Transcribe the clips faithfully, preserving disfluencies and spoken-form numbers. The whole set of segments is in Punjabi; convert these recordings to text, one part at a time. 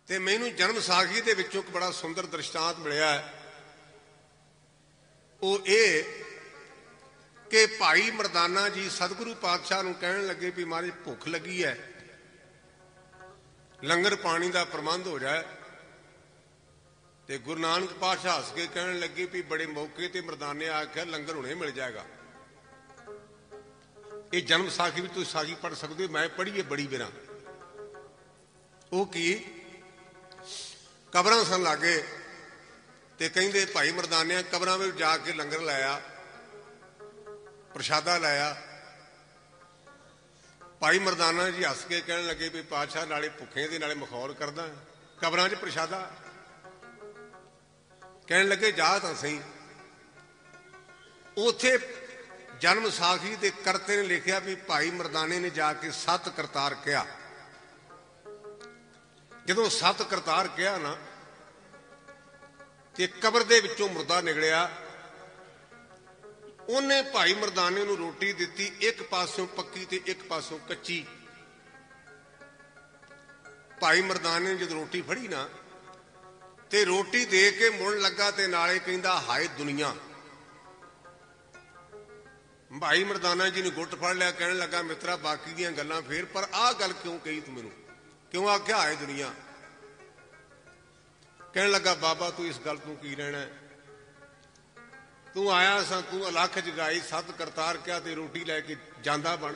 ਤੇ ਮੈਨੂੰ ਜਨਮ ਸਾਖੀ ਦੇ ਵਿੱਚੋਂ ਇੱਕ ਬੜਾ ਸੁੰਦਰ ਦ੍ਰਿਸ਼ਟਾਂਤ ਮਿਲਿਆ ਹੈ। ਉਹ ਇਹ ਕਿ ਭਾਈ ਮਰਦਾਨਾ ਜੀ ਸਤਿਗੁਰੂ ਪਾਤਸ਼ਾਹ ਨੂੰ ਕਹਿਣ ਲੱਗੇ ਵੀ ਮਹਾਰਾਜ ਭੁੱਖ ਲੱਗੀ ਹੈ, ਲੰਗਰ ਪਾਣੀ ਦਾ ਪ੍ਰਬੰਧ ਹੋ ਜਾਏ। ਤੇ ਗੁਰੂ ਨਾਨਕ ਪਾਤਸ਼ਾਹ ਹੱਸ ਕੇ ਕਹਿਣ ਲੱਗੇ ਵੀ ਬੜੇ ਮੌਕੇ ਤੇ ਮਰਦਾਨੇ ਆਖਿਆ ਲੰਗਰ ਹੁਣੇ ਮਿਲ ਜਾਏਗਾ। ਇਹ ਜਨਮ ਸਾਖੀ ਵਿੱਚ ਤੁਸੀਂ ਸਾਖੀ ਪੜ੍ਹ ਸਕਦੇ ਹੋ, ਮੈਂ ਪੜ੍ਹੀਏ ਬੜੀ ਬਿਨਾਂ। ਉਹ ਕੀ ਕਬਰਾਂ ਸਨ ਲਾਗੇ ਤੇ ਕਹਿੰਦੇ ਭਾਈ ਮਰਦਾਨਿਆਂ ਕਬਰਾਂ ਵਿੱਚ ਜਾ ਕੇ ਲੰਗਰ ਲਾਇਆ, ਪ੍ਰਸ਼ਾਦਾ ਲਾਇਆ। ਭਾਈ ਮਰਦਾਨਾ ਜੀ ਹੱਸ ਕੇ ਕਹਿਣ ਲੱਗੇ ਵੀ ਪਾਤਸ਼ਾਹ ਨਾਲੇ ਭੁੱਖੇ ਦੇ ਨਾਲੇ ਮਖੌਲ ਕਰਦਾ, ਕਬਰਾਂ 'ਚ ਪ੍ਰਸ਼ਾਦਾ। ਕਹਿਣ ਲੱਗੇ ਜਾ ਤਾਂ ਸਹੀ। ਉੱਥੇ ਜਨਮ ਸਾਖੀ ਦੇ ਕਰਤੇ ਨੇ ਲਿਖਿਆ ਵੀ ਭਾਈ ਮਰਦਾਨੇ ਨੇ ਜਾ ਕੇ ਸੱਤ ਕਰਤਾਰ ਕਿਹਾ। ਜਦੋਂ ਸੱਤ ਕਰਤਾਰ ਕਿਹਾ ਨਾ ਤੇ ਕਬਰ ਦੇ ਵਿੱਚੋਂ ਮੁਰਦਾ ਨਿਕਲਿਆ। ਉਹਨੇ ਭਾਈ ਮਰਦਾਨੇ ਨੂੰ ਰੋਟੀ ਦਿੱਤੀ, ਇੱਕ ਪਾਸਿਓਂ ਪੱਕੀ ਤੇ ਇੱਕ ਪਾਸਿਓਂ ਕੱਚੀ। ਭਾਈ ਮਰਦਾਨੇ ਨੇ ਜਦੋਂ ਰੋਟੀ ਫੜੀ ਨਾ ਤੇ ਰੋਟੀ ਦੇ ਕੇ ਮੁੜਨ ਲੱਗਾ ਤੇ ਨਾਲੇ ਕਹਿੰਦਾ ਹਾਏ ਦੁਨੀਆ। ਭਾਈ ਮਰਦਾਨਾ ਜੀ ਨੇ ਗੁੱਟ ਫੜ ਲਿਆ, ਕਹਿਣ ਲੱਗਾ ਮਿੱਤਰਾ ਬਾਕੀ ਦੀਆਂ ਗੱਲਾਂ ਫੇਰ, ਪਰ ਆਹ ਗੱਲ ਕਿਉਂ ਕਹੀ ਤੂੰ ਮੈਨੂੰ, ਕਿਉਂ ਆਖਿਆ ਹਾਏ ਦੁਨੀਆ? ਕਹਿਣ ਲੱਗਾ ਬਾਬਾ ਤੂੰ ਇਸ ਗੱਲ ਤੋਂ ਕੀ ਰਹਿਣਾ, ਤੂੰ ਆਇਆ ਸਾਂ, ਤੂੰ ਅਲੱਖ ਜਗਾਈ, ਸੱਤ ਕਰਤਾਰ ਕਿਹਾ ਤੇ ਰੋਟੀ ਲੈ ਕੇ ਜਾਂਦਾ ਬਣ।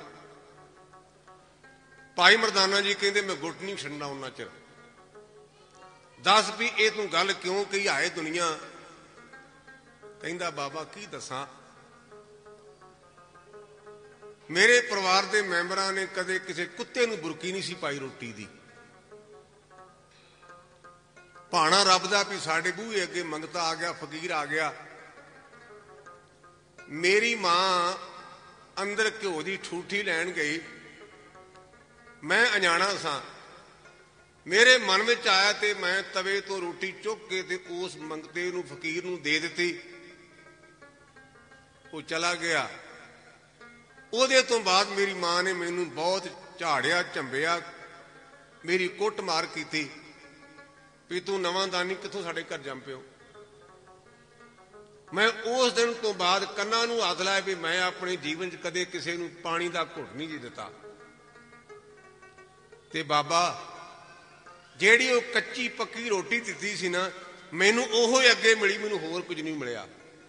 ਭਾਈ ਮਰਦਾਨਾ ਜੀ ਕਹਿੰਦੇ ਮੈਂ ਗੁੱਟ ਨਹੀਂ ਛੱਡਣਾ ਉਹਨਾਂ ਚਿਰ। ਦੱਸ ਵੀ ਇਹ ਤੂੰ ਗੱਲ ਕਿਉਂ ਕਹੀ ਹਾਏ ਦੁਨੀਆ? ਕਹਿੰਦਾ ਬਾਬਾ ਕੀ ਦੱਸਾਂ, ਮੇਰੇ ਪਰਿਵਾਰ ਦੇ ਮੈਂਬਰਾਂ ਨੇ ਕਦੇ ਕਿਸੇ ਕੁੱਤੇ ਨੂੰ ਬੁਰਕੀ ਨਹੀਂ ਸੀ ਪਾਈ ਰੋਟੀ ਦੀ। ਭਾਣਾ ਰੱਬ ਦਾ ਵੀ ਸਾਡੇ ਬੂਹੇ ਅੱਗੇ ਮੰਗਤਾ ਆ ਗਿਆ, ਫਕੀਰ ਆ ਗਿਆ। ਮੇਰੀ ਮਾਂ ਅੰਦਰ ਘਿਓ ਦੀ ਠੂਠੀ ਲੈਣ ਗਈ, ਮੈਂ ਅਣਜਾਣਾ ਸਾਂ। ਮੇਰੇ ਮਨ ਵਿੱਚ ਆਇਆ ਤੇ ਮੈਂ ਤਵੇ ਤੋਂ ਰੋਟੀ ਚੁੱਕ ਕੇ ਤੇ ਉਸ ਮੰਗਤੇ ਨੂੰ ਫਕੀਰ ਨੂੰ ਦੇ ਦਿੱਤੀ। ਉਹ ਚਲਾ ਗਿਆ। ਉਹਦੇ ਤੋਂ ਬਾਅਦ ਮੇਰੀ ਮਾਂ ਨੇ ਮੈਨੂੰ ਬਹੁਤ ਝਾੜਿਆ, ਝੰਬਿਆ, ਮੇਰੀ ਕੁੱਟ ਮਾਰ ਕੀਤੀ ਵੀ ਤੂੰ ਨਵਾਂ ਦਾਨੀ ਕਿੱਥੋਂ ਸਾਡੇ ਘਰ ਜੰਮ ਪਿਓ। ਮੈਂ ਉਸ ਦਿਨ ਤੋਂ ਬਾਅਦ ਕੰਨਾਂ ਨੂੰ ਹੱਥ ਲਾਇਆ ਵੀ ਮੈਂ ਆਪਣੇ ਜੀਵਨ 'ਚ ਕਦੇ ਕਿਸੇ ਨੂੰ ਪਾਣੀ ਦਾ ਘੁੱਟ ਨਹੀਂ ਜੀ ਦਿੱਤਾ। ਤੇ ਬਾਬਾ ਜਿਹੜੀ ਉਹ ਕੱਚੀ ਪੱਕੀ ਰੋਟੀ ਦਿੱਤੀ ਸੀ ਨਾ, ਮੈਨੂੰ ਉਹੋ ਹੀ ਅੱਗੇ ਮਿਲੀ, ਮੈਨੂੰ ਹੋਰ ਕੁਝ ਨਹੀਂ ਮਿਲਿਆ।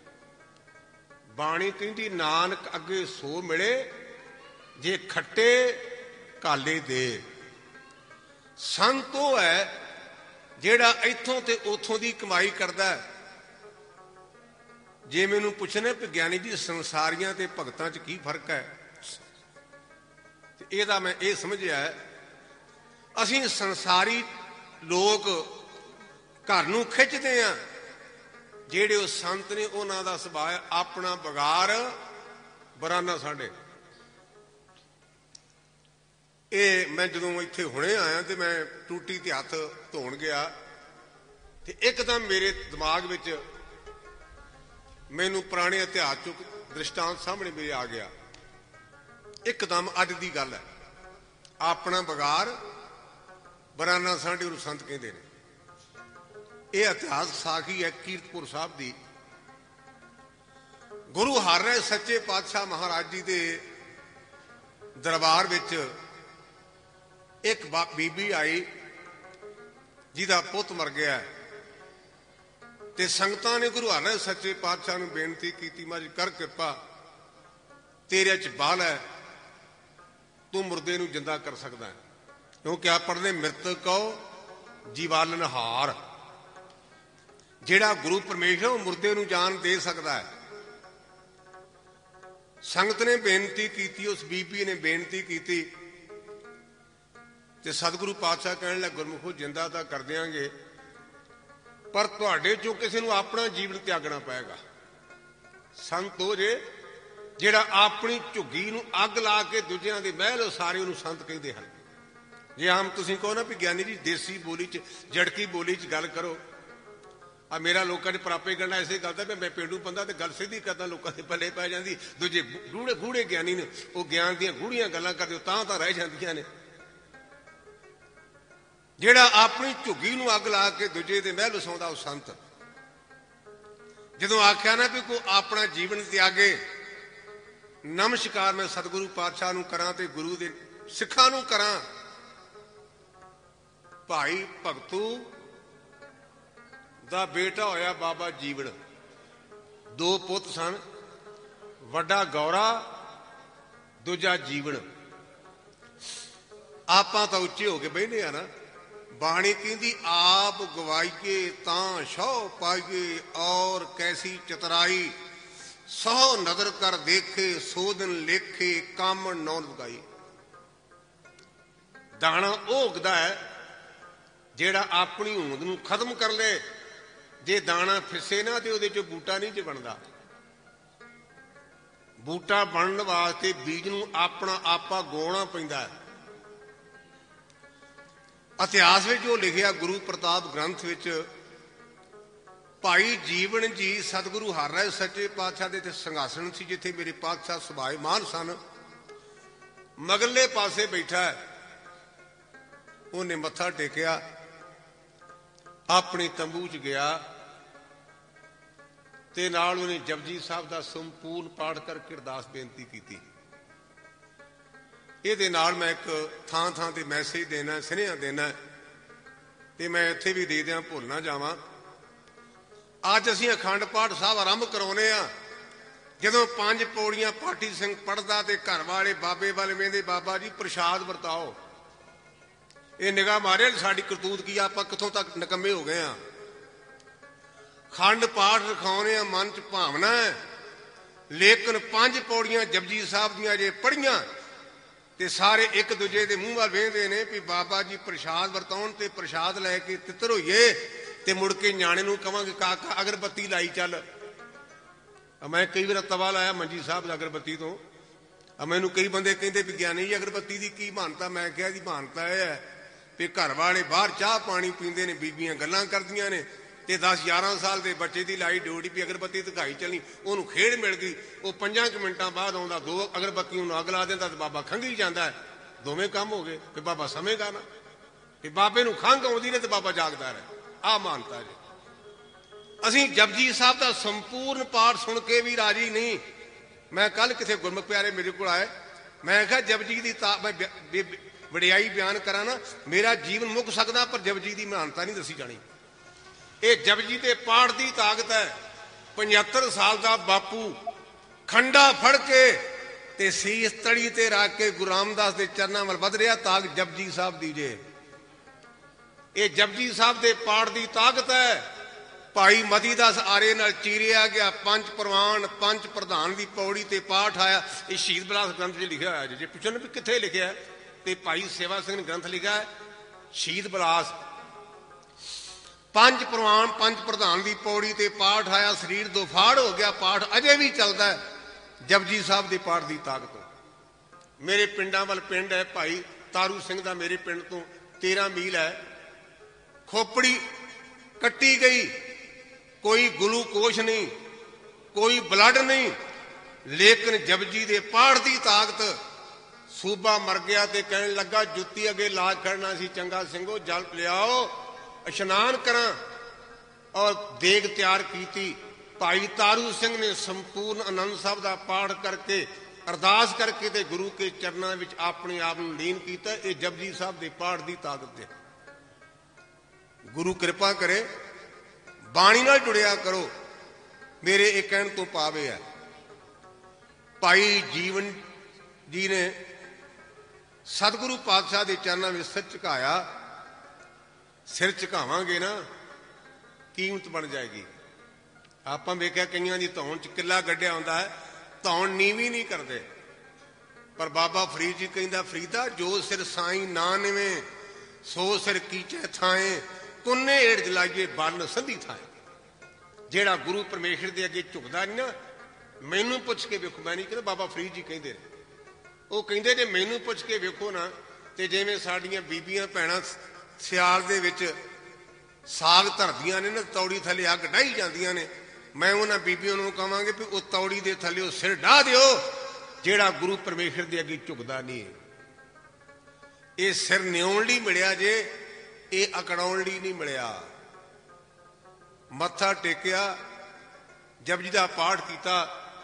ਬਾਣੀ ਕਹਿੰਦੀ ਨਾਨਕ ਅੱਗੇ ਸੋ ਮਿਲੇ ਜੇ ਖੱਟੇ ਕਾਲੇ ਦੇ। ਸੰਤ ਉਹ ਹੈ ਜਿਹੜਾ ਇੱਥੋਂ ਤੇ ਉੱਥੋਂ ਦੀ ਕਮਾਈ ਕਰਦਾ। ਜੇ ਮੈਨੂੰ ਪੁੱਛਣਾ ਕਿ ਗਿਆਨੀ ਜੀ ਸੰਸਾਰੀਆਂ ਤੇ ਭਗਤਾਂ 'ਚ ਕੀ ਫਰਕ ਹੈ, ਤੇ ਇਹਦਾ ਮੈਂ ਇਹ ਸਮਝਿਆ ਅਸੀਂ ਸੰਸਾਰੀ ਲੋਕ ਘਰ ਨੂੰ ਖਿੱਚਦੇ ਆ, ਜਿਹੜੇ ਉਹ ਸੰਤ ਨੇ ਉਹਨਾਂ ਦਾ ਸੁਭਾਅ ਆਪਣਾ ਬਗਾਰ ਬਰਾਨਾ ਸਾਡੇ। ਇਹ ਮੈਂ ਜਦੋਂ ਇੱਥੇ ਹੁਣੇ ਆਇਆ ਤੇ ਮੈਂ ਟੂਟੀ ਤੇ ਹੱਥ ਧੋਣ ਗਿਆ ਤੇ ਇੱਕਦਮ ਮੇਰੇ ਦਿਮਾਗ ਵਿੱਚ ਮੈਨੂੰ ਪੁਰਾਣੇ ਇਤਿਹਾਸ ਚੋਂ ਦ੍ਰਿਸ਼ਟਾਂਤ ਸਾਹਮਣੇ ਮੇਰੇ ਆ ਗਿਆ। ਇੱਕਦਮ ਅੱਜ ਦੀ ਗੱਲ ਹੈ, ਆਪਣਾ ਬਗਾਰ ਬਰਾਨਾ ਸਾਡੇ ਨੂੰ ਸੰਤ ਕਹਿੰਦੇ ਨੇ। ਇਹ ਇਤਿਹਾਸ ਸਾਖੀ ਹੈ ਕੀਰਤਪੁਰ ਸਾਹਿਬ ਦੀ। ਗੁਰੂ ਹਰਿ ਸੱਚੇ ਪਾਤਸ਼ਾਹ ਮਹਾਰਾਜ ਜੀ ਦੇ ਦਰਬਾਰ ਵਿੱਚ ਇੱਕ ਬੀਬੀ ਆਈ ਜਿਹਦਾ ਪੁੱਤ ਮਰ ਗਿਆ ਤੇ ਸੰਗਤਾਂ ਨੇ ਗੁਰੂ ਹਰਿ ਸੱਚੇ ਪਾਤਸ਼ਾਹ ਨੂੰ ਬੇਨਤੀ ਕੀਤੀ ਮਹਾਰਾਜ ਕਰ ਕਿਰਪਾ, ਤੇਰੇ 'ਚ ਬਲ ਹੈ, ਤੂੰ ਮੁਰਦੇ ਨੂੰ ਜਿੰਦਾ ਕਰ ਸਕਦਾ ਹੈ। ਕਿਉਂਕਿ ਆਪ ਪੜ੍ਹਦੇ ਮ੍ਰਿਤਕ ਕਉ ਜੀਵਾਲਨ ਹਾਰ। ਜਿਹੜਾ ਗੁਰੂ ਪਰਮੇਸ਼ਰ ਉਹ ਮੁਰਦੇ ਨੂੰ ਜਾਨ ਦੇ ਸਕਦਾ ਹੈ। ਸੰਗਤ ਨੇ ਬੇਨਤੀ ਕੀਤੀ, ਉਸ ਬੀਬੀ ਨੇ ਬੇਨਤੀ ਕੀਤੀ ਤੇ ਸਤਿਗੁਰੂ ਪਾਤਸ਼ਾਹ ਕਹਿਣ ਲੱਗੇ ਗੁਰਮੁਖੋ ਜਿੰਦਾ ਤਾਂ ਕਰ ਦਿਆਂਗੇ, ਪਰ ਤੁਹਾਡੇ ਚੋਂ ਕਿਸੇ ਨੂੰ ਆਪਣਾ ਜੀਵਨ ਤਿਆਗਣਾ ਪਏਗਾ। ਸੰਤ ਉਹ ਜੇ ਜਿਹੜਾ ਆਪਣੀ ਝੁੱਗੀ ਨੂੰ ਅੱਗ ਲਾ ਕੇ ਦੂਜਿਆਂ ਦੇ ਮਹਿਲ ਉਸਾਰੇ, ਉਹਨੂੰ ਸੰਤ ਕਹਿੰਦੇ ਹਨ। ਜੇ ਆਮ ਤੁਸੀਂ ਕਹੋ ਨਾ ਵੀ ਗਿਆਨੀ ਜੀ ਦੇਸੀ ਬੋਲੀ 'ਚ ਜੜਕੀ ਬੋਲੀ 'ਚ ਗੱਲ ਕਰੋ, ਆ ਮੇਰਾ ਲੋਕਾਂ 'ਚ ਪ੍ਰਾਪੇ ਕਰਨਾ ਇਸੇ ਗੱਲ ਦਾ ਵੀ ਮੈਂ ਪੇਂਡੂ ਬੰਦਾ ਤੇ ਗੱਲ ਸਿੱਧੀ ਕਰਦਾ, ਲੋਕਾਂ ਦੇ ਪੱਲੇ ਪੈ ਜਾਂਦੀ। ਦੂਜੇ ਗੂੜੇ ਗੂੜੇ ਗਿਆਨੀ ਨੇ ਉਹ ਗਿਆਨ ਦੀਆਂ ਗੂੜੀਆਂ ਗੱਲਾਂ ਕਰਦੇ, ਤਾਂ ਤਾਂ ਰਹਿ ਜਾਂਦੀਆਂ ਨੇ। ਜਿਹੜਾ ਆਪਣੀ ਝੁੱਗੀ ਨੂੰ ਅੱਗ ਲਾ ਕੇ ਦੂਜੇ ਦੇ ਮਹਿਲ ਵਸਾਉਂਦਾ ਉਹ ਸੰਤ। ਜਦੋਂ ਆਖਿਆ ਨਾ ਵੀ ਕੋਈ ਆਪਣਾ ਜੀਵਨ ਤਿਆਗੇ, ਨਮਸਕਾਰ ਮੈਂ ਸਤਿਗੁਰੂ ਪਾਤਸ਼ਾਹ ਨੂੰ ਕਰਾਂ ਤੇ ਗੁਰੂ ਦੇ ਸਿੱਖਾਂ ਨੂੰ ਕਰਾਂ। ਭਾਈ ਭਗਤੂ ਦਾ ਬੇਟਾ ਹੋਇਆ ਬਾਬਾ ਜੀਵਨ। ਦੋ ਪੁੱਤ ਸਨ, ਵੱਡਾ ਗੌਰਾ, ਦੂਜਾ ਜੀਵਨ। ਆਪਾਂ ਤਾਂ ਉੱਚੇ ਹੋ ਕੇ ਬਹਿਨੇ ਆ ਨਾ। ਬਾਣੀ ਕਹਿੰਦੀ ਆਪ ਗਵਾਈਏ ਤਾਂ ਸ਼ੌ ਪਾਈਏ ਔਰ ਕੈਸੀ ਚਤਰਾਈ, ਸੌ ਨਦਰ ਕਰ ਦੇਖੇ ਸੋ ਦਿਨ ਲੇਖੇ ਕੰਮ ਨੌ ਲਗਾਈ। ਦਾਣਾ ਉਹ ਉਗਦਾ ਹੈ ਜਿਹੜਾ ਆਪਣੀ ਹੋਂਦ ਨੂੰ ਖਤਮ ਕਰ ਲੈ। ਜੇ ਦਾਣਾ ਫਿਸੇ ਨਾ ਤੇ ਉਹਦੇ ਚੋਂ ਬੂਟਾ ਨਹੀਂ ਜੇ ਬਣਦਾ। ਬੂਟਾ ਬਣਨ ਵਾਸਤੇ ਬੀਜ ਨੂੰ ਆਪਣਾ ਆਪਾ ਗਾਉਣਾ ਪੈਂਦਾ ਹੈ। ਇਤਿਹਾਸ ਵਿੱਚ ਜੋ ਲਿਖਿਆ ਗੁਰੂ ਪ੍ਰਤਾਪ ਗ੍ਰੰਥ ਵਿੱਚ, ਭਾਈ ਜੀਵਨ ਜੀ ਸਤਿਗੁਰੂ ਹਰਿ ਰਾਏ ਸੱਚੇ ਪਾਤਸ਼ਾਹ ਦੇ ਤੇ ਸਿੰਘਾਸਣ ਸੀ ਜਿੱਥੇ ਮੇਰੇ ਪਾਤਸ਼ਾਹ ਸੁਭਾਏਮਾਨ ਸਨ। ਮਗਰਲੇ ਪਾਸੇ ਬੈਠਾ, ਉਹਨੇ ਮੱਥਾ ਟੇਕਿਆ, ਆਪਣੇ ਤੰਬੂ 'ਚ ਗਿਆ ਤੇ ਨਾਲ ਉਹਨੇ ਜਪਜੀ ਸਾਹਿਬ ਦਾ ਸੰਪੂਰਨ ਪਾਠ ਕਰਕੇ ਅਰਦਾਸ ਬੇਨਤੀ ਕੀਤੀ। ਇਹਦੇ ਨਾਲ ਮੈਂ ਇੱਕ ਥਾਂ ਥਾਂ ਤੇ ਮੈਸੇਜ ਦੇਣਾ, ਸੁਨੇਹਾ ਦੇਣਾ, ਤੇ ਮੈਂ ਇੱਥੇ ਵੀ ਦੇ ਦਿਆਂ, ਭੁੱਲ ਨਾ ਜਾਵਾਂ। ਅੱਜ ਅਸੀਂ ਅਖੰਡ ਪਾਠ ਸਾਹਿਬ ਆਰੰਭ ਕਰਾਉਨੇ ਆ। ਜਦੋਂ ਪੰਜ ਪੌੜੀਆਂ ਪਾਠੀ ਸਿੰਘ ਪੜ੍ਹਦਾ ਤੇ ਘਰ ਵਾਲੇ ਬਾਬੇ ਵੱਲ ਵੇਂਦੇ, ਬਾਬਾ ਜੀ ਪ੍ਰਸ਼ਾਦ ਵਰਤਾਓ। ਇਹ ਨਿਗਾਹ ਮਾਰਿਆ ਸਾਡੀ ਕਰਤੂਤ ਕੀ, ਆਪਾਂ ਕਿੱਥੋਂ ਤੱਕ ਨਿਕੰਮੇ ਹੋ ਗਏ ਆ। ਖੰਡ ਪਾਠ ਰਖਾਉਨੇ ਆ, ਮਨ 'ਚ ਭਾਵਨਾ ਹੈ, ਲੇਕਿਨ ਪੰਜ ਪੌੜੀਆਂ ਜਪਜੀ ਸਾਹਿਬ ਦੀਆਂ ਜੇ ਪੜ੍ਹੀਆਂ ਤੇ ਸਾਰੇ ਇੱਕ ਦੂਜੇ ਦੇ ਮੂੰਹ ਵੱਲ ਵੇਖਦੇ ਨੇ ਵੀ ਬਾਬਾ ਜੀ ਪ੍ਰਸ਼ਾਦ ਵਰਤਾਉਣ, ਤੇ ਪ੍ਰਸ਼ਾਦ ਲੈ ਕੇ ਤਿੱਤਰ ਹੋਈਏ ਤੇ ਮੁੜ ਕੇ ਨਿਆਣੇ ਨੂੰ ਕਵਾਂਗੇ ਕਾਕਾ ਅਗਰਬੱਤੀ ਲਾਈ ਚੱਲ। ਮੈਂ ਕਈ ਵਾਰ ਤਵਾ ਲਾਇਆ ਮੰਜੀ ਸਾਹਿਬ ਦੀ ਅਗਰਬੱਤੀ ਤੋਂ। ਮੈਨੂੰ ਕਈ ਬੰਦੇ ਕਹਿੰਦੇ ਵੀ ਗਿਆਨੀ ਜੀ ਅਗਰਬੱਤੀ ਦੀ ਕੀ ਮਾਨਤਾ? ਮੈਂ ਕਿਹਾ ਜੀ ਮਾਨਤਾ ਇਹ ਹੈ ਵੀ ਘਰ ਵਾਲੇ ਬਾਹਰ ਚਾਹ ਪਾਣੀ ਪੀਂਦੇ ਨੇ, ਬੀਬੀਆਂ ਗੱਲਾਂ ਕਰਦੀਆਂ ਨੇ, ਤੇ ਦਸ ਗਿਆਰਾਂ ਸਾਲ ਦੇ ਬੱਚੇ ਦੀ ਲਾਈ ਡਿਊਟੀ ਵੀ ਅਗਰਬੱਤੀ ਦਿਖਾਈ ਚੱਲਣੀ। ਉਹਨੂੰ ਖੇਡ ਮਿਲ ਗਈ, ਉਹ ਪੰਜਾਂ ਕੁ ਮਿੰਟਾਂ ਬਾਅਦ ਆਉਂਦਾ, ਦੋ ਅਗਰਬੱਤੀਆਂ ਨੂੰ ਅੱਗ ਲਾ ਦਿੰਦਾ ਤੇ ਬਾਬਾ ਖੰਘੀ ਜਾਂਦਾ ਹੈ। ਦੋਵੇਂ ਕੰਮ ਹੋ ਗਏ। ਤੇ ਬਾਬਾ ਸਮਝੇਗਾ ਨਾ ਕਿ ਬਾਬੇ ਨੂੰ ਖੰਘ ਆਉਂਦੀ ਨੇ ਤੇ ਬਾਬਾ ਜਾਗਦਾ ਰਹੇ। ਆਹ ਮਾਨਤਾ ਜੀ। ਅਸੀਂ ਜਪਜੀ ਸਾਹਿਬ ਦਾ ਸੰਪੂਰਨ ਪਾਠ ਸੁਣ ਕੇ ਵੀ ਰਾਜੀ ਨਹੀਂ। ਮੈਂ ਕੱਲ ਕਿਸੇ ਗੁਰਮੁਖ ਪਿਆਰੇ ਮੇਰੇ ਕੋਲ ਆਏ, ਮੈਂ ਕਿਹਾ ਜਪਜੀ ਦੀ ਤਾ ਮੈਂ ਵਡਿਆਈ ਬਿਆਨ ਕਰਾਂ ਨਾ, ਮੇਰਾ ਜੀਵਨ ਮੁੱਕ ਸਕਦਾ, ਪਰ ਜਪਜੀ ਦੀ ਮਹਾਨਤਾ ਨਹੀਂ ਦੱਸੀ ਜਾਣੀ। ਇਹ ਜਪਜੀ ਦੇ ਪਾਠ ਦੀ ਤਾਕਤ ਹੈ। ਪਝੱਤਰ ਸਾਲ ਦਾ ਬਾਪੂ ਖੰਡਾ ਫੜ ਕੇ ਤੇ ਸੀਸ ਤੜੀ ਤੇ ਰੱਖ ਕੇ ਗੁਰੂ ਰਾਮਦਾਸ ਦੇ ਚਰਨਾਂ ਵੱਲ ਵਧ ਰਿਹਾ। ਤਾਕਤ ਜਪਜੀ ਸਾਹਿਬ ਦੀ ਜੇ। ਇਹ ਜਪਜੀ ਸਾਹਿਬ ਦੇ ਪਾਠ ਦੀ ਤਾਕਤ ਹੈ। ਭਾਈ ਮਤੀਦਾਸ ਆਰੇ ਨਾਲ ਚੀਰਿਆ ਗਿਆ ਪੰਜ ਪ੍ਰਵਾਨ ਪੰਜ ਪ੍ਰਧਾਨ ਦੀ ਪੌੜੀ ਤੇ ਪਾਠ ਆਇਆ। ਇਹ ਸ਼ਹੀਦ ਬਿਲਾਸ ਗ੍ਰੰਥ 'ਚ ਲਿਖਿਆ ਹੋਇਆ। ਜੇ ਪੁੱਛਣ ਵੀ ਕਿੱਥੇ ਲਿਖਿਆ, ਤੇ ਭਾਈ ਸੇਵਾ ਸਿੰਘ ਨੇ ਗ੍ਰੰਥ ਲਿਖਿਆ ਹੈ ਸ਼ਹੀਦ ਬਿਲਾਸ। ਪੰਜ ਪ੍ਰਵਾਨ ਪੰਜ ਪ੍ਰਧਾਨ ਦੀ ਪੌੜੀ ਤੇ ਪਾਠ ਆਇਆ। ਸਰੀਰ ਦੋਫਾੜ ਹੋ ਗਿਆ, ਪਾਠ ਅਜੇ ਵੀ ਚੱਲਦਾ ਹੈ। ਜਪਜੀ ਸਾਹਿਬ ਦੇ ਪਾਠ ਦੀ ਤਾਕਤ। ਮੇਰੇ ਪਿੰਡਾਂ ਵੱਲ ਪਿੰਡ ਹੈ ਭਾਈ ਤਾਰੂ ਸਿੰਘ ਦਾ, ਮੇਰੇ ਪਿੰਡ ਤੋਂ ਤੇਰਾਂ ਮੀਲ ਹੈ। ਖੋਪੜੀ ਕੱਟੀ ਗਈ, ਕੋਈ ਗਲੂਕੋਸ਼ ਨਹੀਂ, ਕੋਈ ਬਲੱਡ ਨਹੀਂ, ਲੇਕਿਨ ਜਪਜੀ ਦੇ ਪਾਠ ਦੀ ਤਾਕਤ। ਸੂਬਾ ਮਰ ਗਿਆ ਤੇ ਕਹਿਣ ਲੱਗਾ ਜੁੱਤੀ ਅੱਗੇ ਲਾ ਖੜਨਾ ਸੀ, ਚੰਗਾ ਸਿੰਘੋ ਜਲ ਲਿਆਓ ਇਸ਼ਨਾਨ ਕਰਾਂ। ਔਰ ਦੇਗ ਤਿਆਰ ਕੀਤੀ। ਭਾਈ ਤਾਰੂ ਸਿੰਘ ਨੇ ਸੰਪੂਰਨ ਆਨੰਦ ਸਾਹਿਬ ਦਾ ਪਾਠ ਕਰਕੇ ਅਰਦਾਸ ਕਰਕੇ ਤੇ ਗੁਰੂ ਕੇ ਚਰਨਾਂ ਵਿੱਚ ਆਪਣੇ ਆਪ ਨੂੰ ਲੀਨ ਕੀਤਾ। ਇਹ ਜਪਜੀ ਸਾਹਿਬ ਦੇ ਪਾਠ ਦੀ ਤਾਕਤ ਹੈ। ਗੁਰੂ ਕਿਰਪਾ ਕਰੇ, ਬਾਣੀ ਨਾਲ ਜੁੜਿਆ ਕਰੋ। ਮੇਰੇ ਇਹ ਕਹਿਣ ਤੋਂ ਭਾਵ ਹੈ, ਭਾਈ ਜੀਵਨ ਜੀ ਨੇ ਸਤਿਗੁਰੂ ਪਾਤਸ਼ਾਹ ਦੇ ਚਰਨਾਂ ਵਿੱਚ ਸਿਰ ਝੁਕਾਇਆ। ਸਿਰ ਝੁਕਾਵਾਂਗੇ ਨਾ, ਕੀਮਤ ਬਣ ਜਾਏਗੀ। ਆਪਾਂ ਵੇਖਿਆ ਕਈਆਂ ਦੀ ਧੌਣ 'ਚ ਕਿੱਲਾ ਗੱਡਿਆ ਹੁੰਦਾ ਹੈ, ਧੌਣ ਨੀਵੀਂ ਨਹੀਂ ਕਰਦੇ। ਪਰ ਬਾਬਾ ਫਰੀਦ ਜੀ ਕਹਿੰਦਾ, ਫਰੀਦਾ ਜੋ ਸਿਰ ਸਾਈਂ ਨਾ ਨਿਵੇਂ ਸੋ ਸਿਰ ਕੀਚੇ ਥਾਏ, ਪੁੰਨੇ ਏੜ ਜਲਾਈਏ ਬੰਨ ਸੰਧੀ ਥਾਏ। ਜਿਹੜਾ ਗੁਰੂ ਪਰਮੇਸ਼ਰ ਦੇ ਅੱਗੇ ਝੁਕਦਾ ਨਹੀਂ ਨਾ, ਮੈਨੂੰ ਪੁੱਛ ਕੇ ਵੇਖੋ। ਮੈਂ ਨਹੀਂ ਕਹਿੰਦਾ, ਬਾਬਾ ਫਰੀਦ ਜੀ ਕਹਿੰਦੇ ਨੇ। ਉਹ ਕਹਿੰਦੇ ਜੇ ਮੈਨੂੰ ਪੁੱਛ ਕੇ ਵੇਖੋ ਨਾ, ਤੇ ਜਿਵੇਂ ਸਾਡੀਆਂ ਬੀਬੀਆਂ ਭੈਣਾਂ ਸਿਆਲ ਦੇ ਵਿੱਚ ਸਾਗ ਧਰਦੀਆਂ ਨੇ ਨਾ, ਤੌੜੀ ਥੱਲੇ ਅੱਗ ਡਾਹੀ ਜਾਂਦੀਆਂ ਨੇ, ਮੈਂ ਉਹਨਾਂ ਬੀਬੀਆਂ ਨੂੰ ਕਹਾਂਗੇ ਵੀ ਉਹ ਤੌੜੀ ਦੇ ਥੱਲੇ ਉਹ ਸਿਰ ਡਾਹ ਦਿਓ ਜਿਹੜਾ ਗੁਰੂ ਪਰਮੇਸ਼ਰ ਦੇ ਅੱਗੇ ਝੁਕਦਾ ਨਹੀਂ। ਇਹ ਸਿਰ ਨਿਉਣ ਲਈ ਮਿਲਿਆ ਜੇ, ਇਹ ਅਕੜਾਉਣ ਲਈ ਨਹੀਂ ਮਿਲਿਆ। ਮੱਥਾ ਟੇਕਿਆ, ਜਪਜੀ ਦਾ ਪਾਠ ਕੀਤਾ।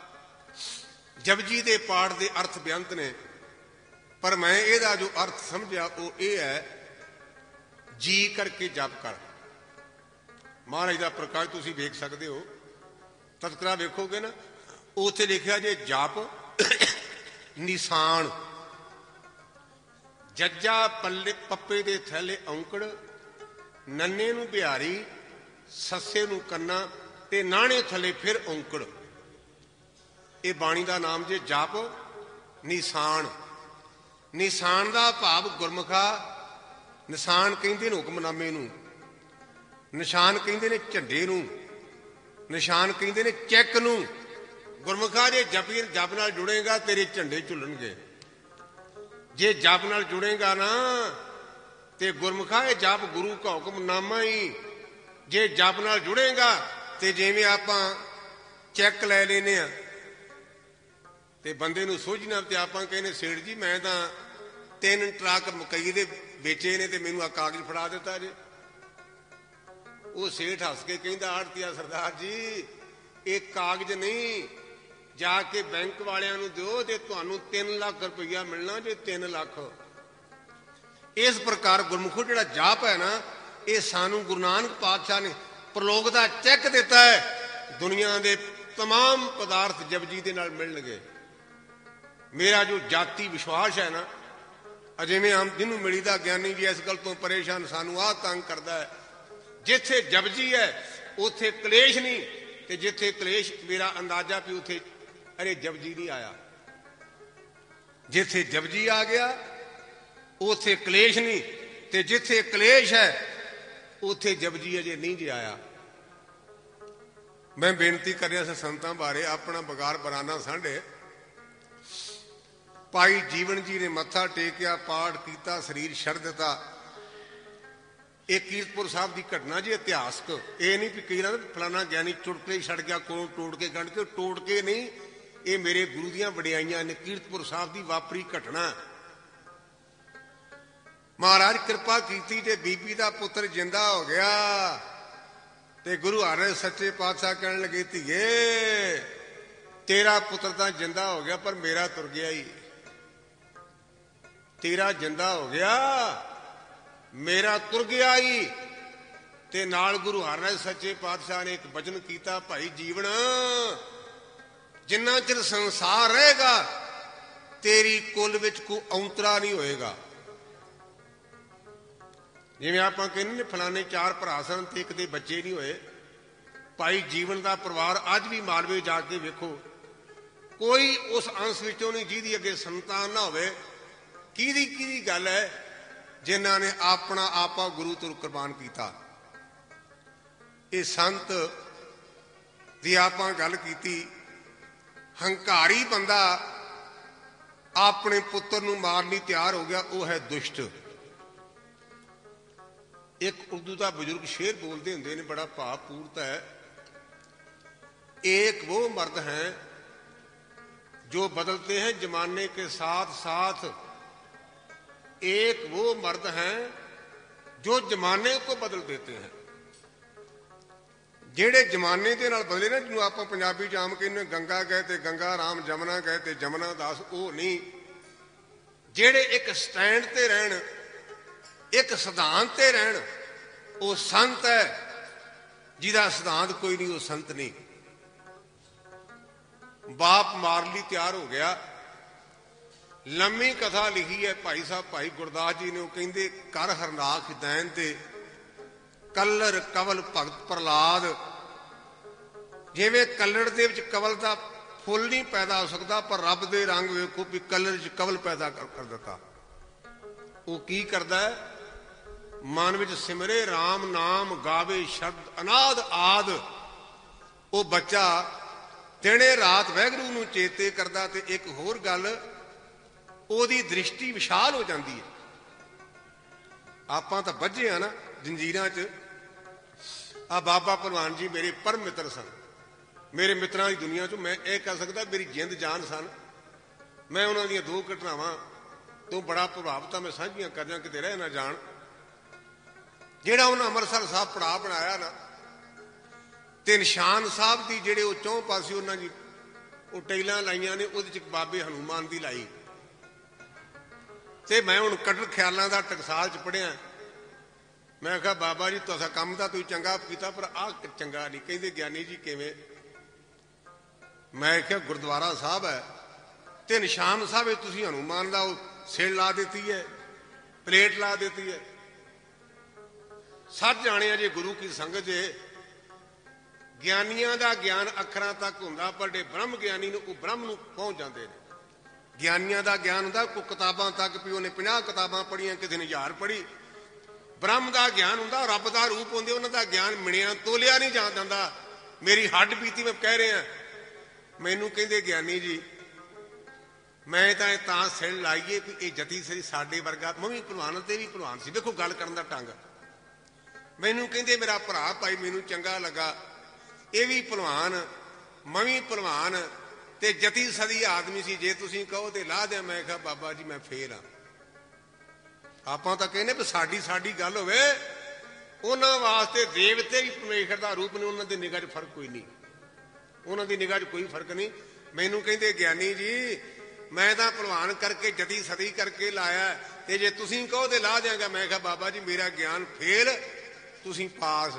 ਜਪਜੀ ਦੇ ਪਾਠ ਦੇ ਅਰਥ ਬੇਅੰਤ ਨੇ, ਪਰ ਮੈਂ ਇਹਦਾ ਜੋ ਅਰਥ ਸਮਝਿਆ ਉਹ ਇਹ ਹੈ, ਜੀ ਕਰਕੇ ਜਪ ਕਰ। ਮਹਾਰਾਜ ਦਾ ਪ੍ਰਕਾਸ਼ ਤੁਸੀਂ ਵੇਖ ਸਕਦੇ ਹੋ, ਤਤਕਰਾ ਵੇਖੋਗੇ ਨਾ, ਉੱਥੇ ਲਿਖਿਆ ਜੇ ਜਪ ਨਿਸ਼ਾਨ, ਜੱਜਾ ਪੱਲੇ ਪੱਪੇ ਦੇ ਥੱਲੇ ਔਂਕੜ, ਨੰਨੇ ਨੂੰ ਬਿਹਾਰੀ, ਸੱਸੇ ਨੂੰ ਕੰਨਾ ਤੇ ਨਾਣੇ ਥੱਲੇ ਫਿਰ ਔਂਕੜ। ਇਹ ਬਾਣੀ ਦਾ ਨਾਮ ਜੇ ਜਪ ਨਿਸ਼ਾਨ। ਨਿਸ਼ਾਨ ਦਾ ਭਾਵ ਗੁਰਮੁਖਾ, ਨਿਸ਼ਾਨ ਕਹਿੰਦੇ ਨੇ ਹੁਕਮਨਾਮੇ ਨੂੰ, ਨਿਸ਼ਾਨ ਕਹਿੰਦੇ ਨੇ ਝੰਡੇ ਨੂੰ, ਨਿਸ਼ਾਨ ਕਹਿੰਦੇ ਨੇ ਚੈੱਕ ਨੂੰ। ਗੁਰਮੁਖਾ ਜੇ ਜਪੀ ਜਪ ਨਾਲ ਜੁੜੇਗਾ ਤੇਰੇ ਝੰਡੇ ਝੁੱਲਣਗੇ। ਜੇ ਜਪ ਨਾਲ ਜੁੜੇਗਾ ਨਾ ਤੇ ਗੁਰਮੁਖਾ ਇਹ ਜਪ ਗੁਰੂ ਕਾ ਹੁਕਮਨਾਮਾ ਹੀ। ਜੇ ਜਪ ਨਾਲ ਜੁੜੇਗਾ ਤੇ ਜਿਵੇਂ ਆਪਾਂ ਚੈੱਕ ਲੈ ਲੈਨੇ ਆ ਤੇ ਬੰਦੇ ਨੂੰ ਸੋਝਣਾ ਤੇ ਆਪਾਂ ਕਹਿੰਦੇ ਸੇਠ ਜੀ ਮੈਂ ਤਾਂ ਤਿੰਨ ਟਰੱਕ ਮਕਈ ਦੇ ਵੇਚੇ ਨੇ ਤੇ ਮੈਨੂੰ ਆ ਕਾਗਜ਼ ਫੜਾ ਦਿੱਤਾ ਜੇ। ਉਹ ਸੇਠ ਹੱਸ ਕੇ ਕਹਿੰਦਾ ਆੜਤੀਆ ਸਰਦਾਰ ਜੀ ਇਹ ਕਾਗਜ਼ ਨਹੀਂ, ਜਾ ਕੇ ਬੈਂਕ ਵਾਲਿਆਂ ਨੂੰ ਦਿਓ ਜੇ ਤੁਹਾਨੂੰ ਤਿੰਨ ਲੱਖ ਰੁਪਈਆ ਮਿਲਣਾ ਜੇ ਤਿੰਨ ਲੱਖ। ਇਸ ਪ੍ਰਕਾਰ ਗੁਰਮੁਖੋ ਜਿਹੜਾ ਜਾਪ ਹੈ ਨਾ, ਇਹ ਸਾਨੂੰ ਗੁਰੂ ਨਾਨਕ ਪਾਤਸ਼ਾਹ ਨੇ ਪ੍ਰਲੋਕ ਦਾ ਚੈੱਕ ਦਿੱਤਾ ਹੈ। ਦੁਨੀਆ ਦੇ ਤਮਾਮ ਪਦਾਰਥ ਜਪਜੀ ਦੇ ਨਾਲ ਮਿਲਣਗੇ। ਮੇਰਾ ਜੋ ਜਾਤੀ ਵਿਸ਼ਵਾਸ ਹੈ ਨਾ, ਜਿਵੇਂ ਆਮ ਜਿਹਨੂੰ ਮਿਲੀਦਾ ਗਿਆਨੀ ਜੀ ਇਸ ਗੱਲ ਤੋਂ ਪਰੇਸ਼ਾਨ, ਸਾਨੂੰ ਆਹ ਤੰਗ ਕਰਦਾ ਹੈ, ਜਿੱਥੇ ਜਪਜੀ ਹੈ ਉੱਥੇ ਕਲੇਸ਼ ਨਹੀਂ, ਤੇ ਜਿੱਥੇ ਕਲੇਸ਼ ਮੇਰਾ ਅੰਦਾਜ਼ਾ ਵੀ ਉੱਥੇ ਅਰੇ ਜਪਜੀ ਨਹੀਂ ਆਇਆ। ਜਿੱਥੇ ਜਪਜੀ ਆ ਗਿਆ ਉੱਥੇ ਕਲੇਸ਼ ਨਹੀਂ, ਤੇ ਜਿੱਥੇ ਕਲੇਸ਼ ਹੈ ਉੱਥੇ ਜਪਜੀ ਅਜੇ ਨਹੀਂ ਜੀ ਆਇਆ। ਮੈਂ ਬੇਨਤੀ ਕਰ ਰਿਹਾ ਸੀ ਸੰਤਾਂ ਬਾਰੇ, ਆਪਣਾ ਬਗਾਰ ਬਰਾਨਾ ਸਾਂਢੇ ਭਾਈ ਜੀਵਨ ਜੀ ਨੇ ਮੱਥਾ ਟੇਕਿਆ, ਪਾਠ ਕੀਤਾ, ਸਰੀਰ ਛੱਡ ਦਿੱਤਾ। ਇਹ ਕੀਰਤਪੁਰ ਸਾਹਿਬ ਦੀ ਘਟਨਾ ਜੀ ਇਤਿਹਾਸਕ, ਇਹ ਨਹੀਂ ਵੀ ਕਈ ਨਾ ਫਲਾਣਾ ਗਿਆਨੀ ਚੁਟਕਲੇ ਛੱਡ ਗਿਆ, ਕੋਲ ਟੋੜ ਕੇ ਗੰਢ ਕੇ, ਟੋੜ ਕੇ ਨਹੀਂ, ਇਹ ਮੇਰੇ ਗੁਰੂ ਦੀਆਂ ਵਡਿਆਈਆਂ ਨੇ। ਕੀਰਤਪੁਰ ਸਾਹਿਬ ਦੀ ਵਾਪਰੀ ਘਟਨਾ। ਮਹਾਰਾਜ ਕਿਰਪਾ ਕੀਤੀ ਤੇ ਬੀਬੀ ਦਾ ਪੁੱਤਰ ਜਿੰਦਾ ਹੋ ਗਿਆ ਤੇ ਗੁਰੂ ਹਰਿ ਸੱਚੇ ਪਾਤਸ਼ਾਹ ਕਹਿਣ ਲੱਗੇ ਧੀਏ ਤੇਰਾ ਪੁੱਤਰ ਤਾਂ ਜਿੰਦਾ ਹੋ ਗਿਆ ਪਰ ਮੇਰਾ ਤੁਰ ਗਿਆ ਹੀ। ਤੇਰਾ ਜਿੰਦਾ ਹੋ ਗਿਆ ਮੇਰਾ ਤੁਰ ਗਿਆ ਹੀ। ਤੇ ਨਾਲ ਗੁਰੂ ਹਰਿ ਸੱਚੇ ਪਾਤਸ਼ਾਹ ਨੇ ਇੱਕ ਬਚਨ ਕੀਤਾ, ਭਾਈ ਜੀਵਨ ਜਿੰਨਾ ਚਿਰ ਸੰਸਾਰ ਰਹੇਗਾ ਤੇਰੀ ਕੁੱਲ ਵਿੱਚ ਕੋਈ ਔਂਤਰਾ ਨਹੀਂ ਹੋਏਗਾ। ਜਿਵੇਂ ਆਪਾਂ ਕਹਿੰਦੇ ਨੇ ਫਲਾਣੇ ਚਾਰ ਭਰਾ ਸਨ ਤੇ ਇੱਕ ਦੇ ਬੱਚੇ ਨਹੀਂ ਹੋਏ, ਭਾਈ ਜੀਵਨ ਦਾ ਪਰਿਵਾਰ ਅੱਜ ਵੀ ਮਾਲਵੇ ਜਾ ਕੇ ਵੇਖੋ, ਕੋਈ ਉਸ ਅੰਸ਼ ਵਿੱਚੋਂ ਨਹੀਂ ਜਿਹਦੀ ਅੱਗੇ ਸੰਤਾਨ ਨਾ ਹੋਵੇ। ਕਿਹਦੀ ਕਿਹਦੀ ਗੱਲ ਹੈ ਜਿਨ੍ਹਾਂ ਨੇ ਆਪਣਾ ਆਪਾ ਗੁਰੂ ਤੋਂ ਕੁਰਬਾਨ ਕੀਤਾ। ਇਹ ਸੰਤ ਦੀ ਆਪਾਂ ਗੱਲ ਕੀਤੀ, ਹੰਕਾਰੀ ਬੰਦਾ ਆਪਣੇ ਪੁੱਤਰ ਨੂੰ ਮਾਰਨ ਲਈ ਤਿਆਰ ਹੋ ਗਿਆ, ਉਹ ਹੈ ਦੁਸ਼ਟ। ਇੱਕ ਉਰਦੂ ਦਾ ਬਜ਼ੁਰਗ ਸ਼ੇਰ ਬੋਲਦੇ ਹੁੰਦੇ ਨੇ, ਬੜਾ ਭਾਵ ਪੂਰਤ ਹੈ। एक वो मर्द हैं जो बदलते हैं जमाने के साथ साथ, एक वो मर्द हैं जो जमाने को बदल देते हैं। ਜਿਹੜੇ ਜਮਾਨੇ ਦੇ ਨਾਲ ਬਦਲੇ ਨਾ, ਜਿਹਨੂੰ ਆਪਾਂ ਪੰਜਾਬੀ ਚ ਆਮ ਕਹਿੰਦੇ ਗੰਗਾ ਗਏ ਤੇ ਗੰਗਾ ਰਾਮ, ਜਮਨਾ ਗਏ ਤੇ ਜਮਨਾ ਦਾਸ, ਉਹ ਨਹੀਂ। ਜਿਹੜੇ ਇੱਕ ਸਟੈਂਡ ਤੇ ਰਹਿਣ, ਇੱਕ ਸਿਧਾਂਤ ਤੇ ਰਹਿਣ, ਉਹ ਸੰਤ ਹੈ। ਜਿਹਦਾ ਸਿਧਾਂਤ ਕੋਈ ਨਹੀਂ ਉਹ ਸੰਤ ਨਹੀਂ। ਬਾਪ ਮਾਰਨ ਲਈ ਤਿਆਰ ਹੋ ਗਿਆ। ਲੰਮੀ ਕਥਾ ਲਿਖੀ ਹੈ ਭਾਈ ਸਾਹਿਬ ਭਾਈ ਗੁਰਦਾਸ ਜੀ ਨੇ। ਉਹ ਕਹਿੰਦੇ ਕਰ ਹਰਨਾਖ ਦੈਨ ਤੇ ਕਲਰ ਕਵਲ ਭਗਤ ਪ੍ਰਹਲਾਦ। ਜਿਵੇਂ ਕਲੜ ਦੇ ਵਿੱਚ ਕਵਲ ਦਾ ਫੁੱਲ ਨਹੀਂ ਪੈਦਾ ਹੋ ਸਕਦਾ, ਪਰ ਰੱਬ ਦੇ ਰੰਗ ਵੇਖੋ ਵੀ ਕਲਰ 'ਚ ਕਵਲ ਪੈਦਾ ਕਰ ਦਿੱਤਾ। ਉਹ ਕੀ ਕਰਦਾ ਹੈ? ਮਨ ਵਿੱਚ ਸਿਮਰੇ ਰਾਮ ਨਾਮ, ਗਾਵੇ ਸ਼ਬਦ ਅਨਾਦ ਆਦ। ਉਹ ਬੱਚਾ ਦਿਨੇ ਰਾਤ ਵਾਹਿਗੁਰੂ ਨੂੰ ਚੇਤੇ ਕਰਦਾ। ਤੇ ਇੱਕ ਹੋਰ ਗੱਲ, ਉਹਦੀ ਦ੍ਰਿਸ਼ਟੀ ਵਿਸ਼ਾਲ ਹੋ ਜਾਂਦੀ ਹੈ। ਆਪਾਂ ਤਾਂ ਬੱਝੇ ਆ ਨਾ ਜੰਜੀਰਾਂ 'ਚ। ਆ ਬਾਬਾ ਭਲਵਾਨ ਜੀ ਮੇਰੇ ਪਰਮ ਮਿੱਤਰ ਸਨ, ਮੇਰੇ ਮਿੱਤਰਾਂ ਦੀ ਦੁਨੀਆ 'ਚੋਂ ਮੈਂ ਇਹ ਕਹਿ ਸਕਦਾ ਮੇਰੀ ਜਿੰਦ ਜਾਨ ਸਨ। ਮੈਂ ਉਹਨਾਂ ਦੀਆਂ ਦੋ ਘਟਨਾਵਾਂ ਤੋਂ ਬੜਾ ਪ੍ਰਭਾਵਿਤ ਹਾਂ, ਮੈਂ ਸਾਂਝੀਆਂ ਕਰਦਾ ਕਿਤੇ ਰਹਿ ਨਾ ਜਾਣ। ਜਿਹੜਾ ਉਹਨਾਂ ਅੰਮ੍ਰਿਤਸਰ ਸਾਹਿਬ ਪੜਾਅ ਬਣਾਇਆ ਨਾ, ਤੇ ਨਿਸ਼ਾਨ ਸਾਹਿਬ ਦੀ ਜਿਹੜੇ ਉਹ ਚੌਂ ਪਾਸੇ ਉਹਨਾਂ ਦੀ ਉਹ ਟੈਲਾਂ ਲਾਈਆਂ ਨੇ, ਉਹਦੇ 'ਚ ਬਾਬੇ ਹਨੂਮਾਨ ਦੀ ਲਾਈ। ਤੇ ਮੈਂ ਹੁਣ ਕੱਢਣ ਖਿਆਲਾਂ ਦਾ ਟਕਸਾਲ 'ਚ ਪੜ੍ਹਿਆ। ਮੈਂ ਕਿਹਾ ਬਾਬਾ ਜੀ ਤੁਹਾਡਾ ਕੰਮ ਤਾਂ ਤੁਸੀਂ ਚੰਗਾ ਕੀਤਾ, ਪਰ ਆਹ ਚੰਗਾ ਨਹੀਂ। ਕਹਿੰਦੇ ਗਿਆਨੀ ਜੀ ਕਿਵੇਂ? ਮੈਂ ਕਿਹਾ ਗੁਰਦੁਆਰਾ ਸਾਹਿਬ ਹੈ ਤੇ ਨਿਸ਼ਾਨ ਸਾਹਿਬ ਤੁਸੀਂ ਹਨੂਮਾਨ ਦਾ ਉਹ ਸਿਰ ਲਾ ਦਿੱਤੀ ਹੈ, ਪਲੇਟ ਲਾ ਦਿੱਤੀ ਹੈ। ਸੱਚ ਜਾਣਿਆ ਜੇ ਗੁਰੂ ਕੀ ਸੰਗਤ ਜੇ ਗਿਆਨੀਆਂ ਦਾ ਗਿਆਨ ਅੱਖਰਾਂ ਤੱਕ ਹੁੰਦਾ, ਪਰ ਜੇ ਬ੍ਰਹਮ ਗਿਆਨੀ ਨੂੰ ਉਹ ਬ੍ਰਹਮ ਨੂੰ ਪਹੁੰਚ ਜਾਂਦੇ ਨੇ। ਗਿਆਨੀਆਂ ਦਾ ਗਿਆਨ ਹੁੰਦਾ ਕੋਈ ਕਿਤਾਬਾਂ ਤੱਕ ਵੀ ਉਹਨੇ ਪੰਜਾਹ ਕਿਤਾਬਾਂ ਪੜ੍ਹੀਆਂ, ਕਿਸੇ ਨੇ ਹਜ਼ਾਰ ਪੜ੍ਹੀ। ਬ੍ਰਹਮ ਦਾ ਗਿਆਨ ਹੁੰਦਾ ਰੱਬ ਦਾ ਰੂਪ ਹੁੰਦੇ, ਉਹਨਾਂ ਦਾ ਗਿਆਨ ਮਿਣਿਆ ਤੋਲਿਆ ਨਹੀਂ ਜਾ ਜਾਂਦਾ। ਮੇਰੀ ਹੱਡ ਬੀਤੀ ਮੈਂ ਕਹਿ ਰਿਹਾ। ਮੈਨੂੰ ਕਹਿੰਦੇ ਗਿਆਨੀ ਜੀ ਮੈਂ ਤਾਂ ਇਹ ਤਾਂ ਸਿਰ ਲਾਈਏ ਵੀ ਇਹ ਜਤੀ ਸਰੀ ਸਾਡੇ ਵਰਗਾ, ਮੈਂ ਵੀ ਭਲਵਾਨ ਤੇ ਵੀ ਭਲਵਾਨ ਸੀ। ਦੇਖੋ ਗੱਲ ਕਰਨ ਦਾ ਢੰਗ। ਮੈਨੂੰ ਕਹਿੰਦੇ ਮੇਰਾ ਭਰਾ ਭਾਈ ਮੈਨੂੰ ਚੰਗਾ ਲੱਗਾ, ਇਹ ਵੀ ਭਲਵਾਨ ਮੈਂ ਵੀ ਭਲਵਾਨ ਤੇ ਜਤੀ ਸਦੀ ਆਦਮੀ ਸੀ, ਜੇ ਤੁਸੀਂ ਕਹੋ ਤੇ ਲਾ ਦਿਆਂ। ਮੈਂ ਕਿਹਾ ਬਾਬਾ ਜੀ ਮੈਂ ਫੇਲ ਆ। ਆਪਾਂ ਤਾਂ ਕਹਿੰਦੇ ਵੀ ਸਾਡੀ ਸਾਡੀ ਗੱਲ ਹੋਵੇ। ਉਹਨਾਂ ਵਾਸਤੇ ਦੇਵਤੇ ਵੀ ਪਰਮੇਸ਼ਰ ਦਾ ਰੂਪ ਨੇ, ਉਹਨਾਂ ਦੀ ਨਿਗਾਹ 'ਚ ਫਰਕ ਕੋਈ ਨਹੀਂ, ਉਹਨਾਂ ਦੀ ਨਿਗਾਹ 'ਚ ਕੋਈ ਫਰਕ ਨਹੀਂ। ਮੈਨੂੰ ਕਹਿੰਦੇ ਗਿਆਨੀ ਜੀ ਮੈਂ ਤਾਂ ਭਲਵਾਨ ਕਰਕੇ ਜਤੀ ਸਦੀ ਕਰਕੇ ਲਾਇਆ, ਤੇ ਜੇ ਤੁਸੀਂ ਕਹੋ ਤੇ ਲਾ ਦਿਆਂਗਾ। ਮੈਂ ਕਿਹਾ ਬਾਬਾ ਜੀ ਮੇਰਾ ਗਿਆਨ ਫੇਲ, ਤੁਸੀਂ ਪਾਸ।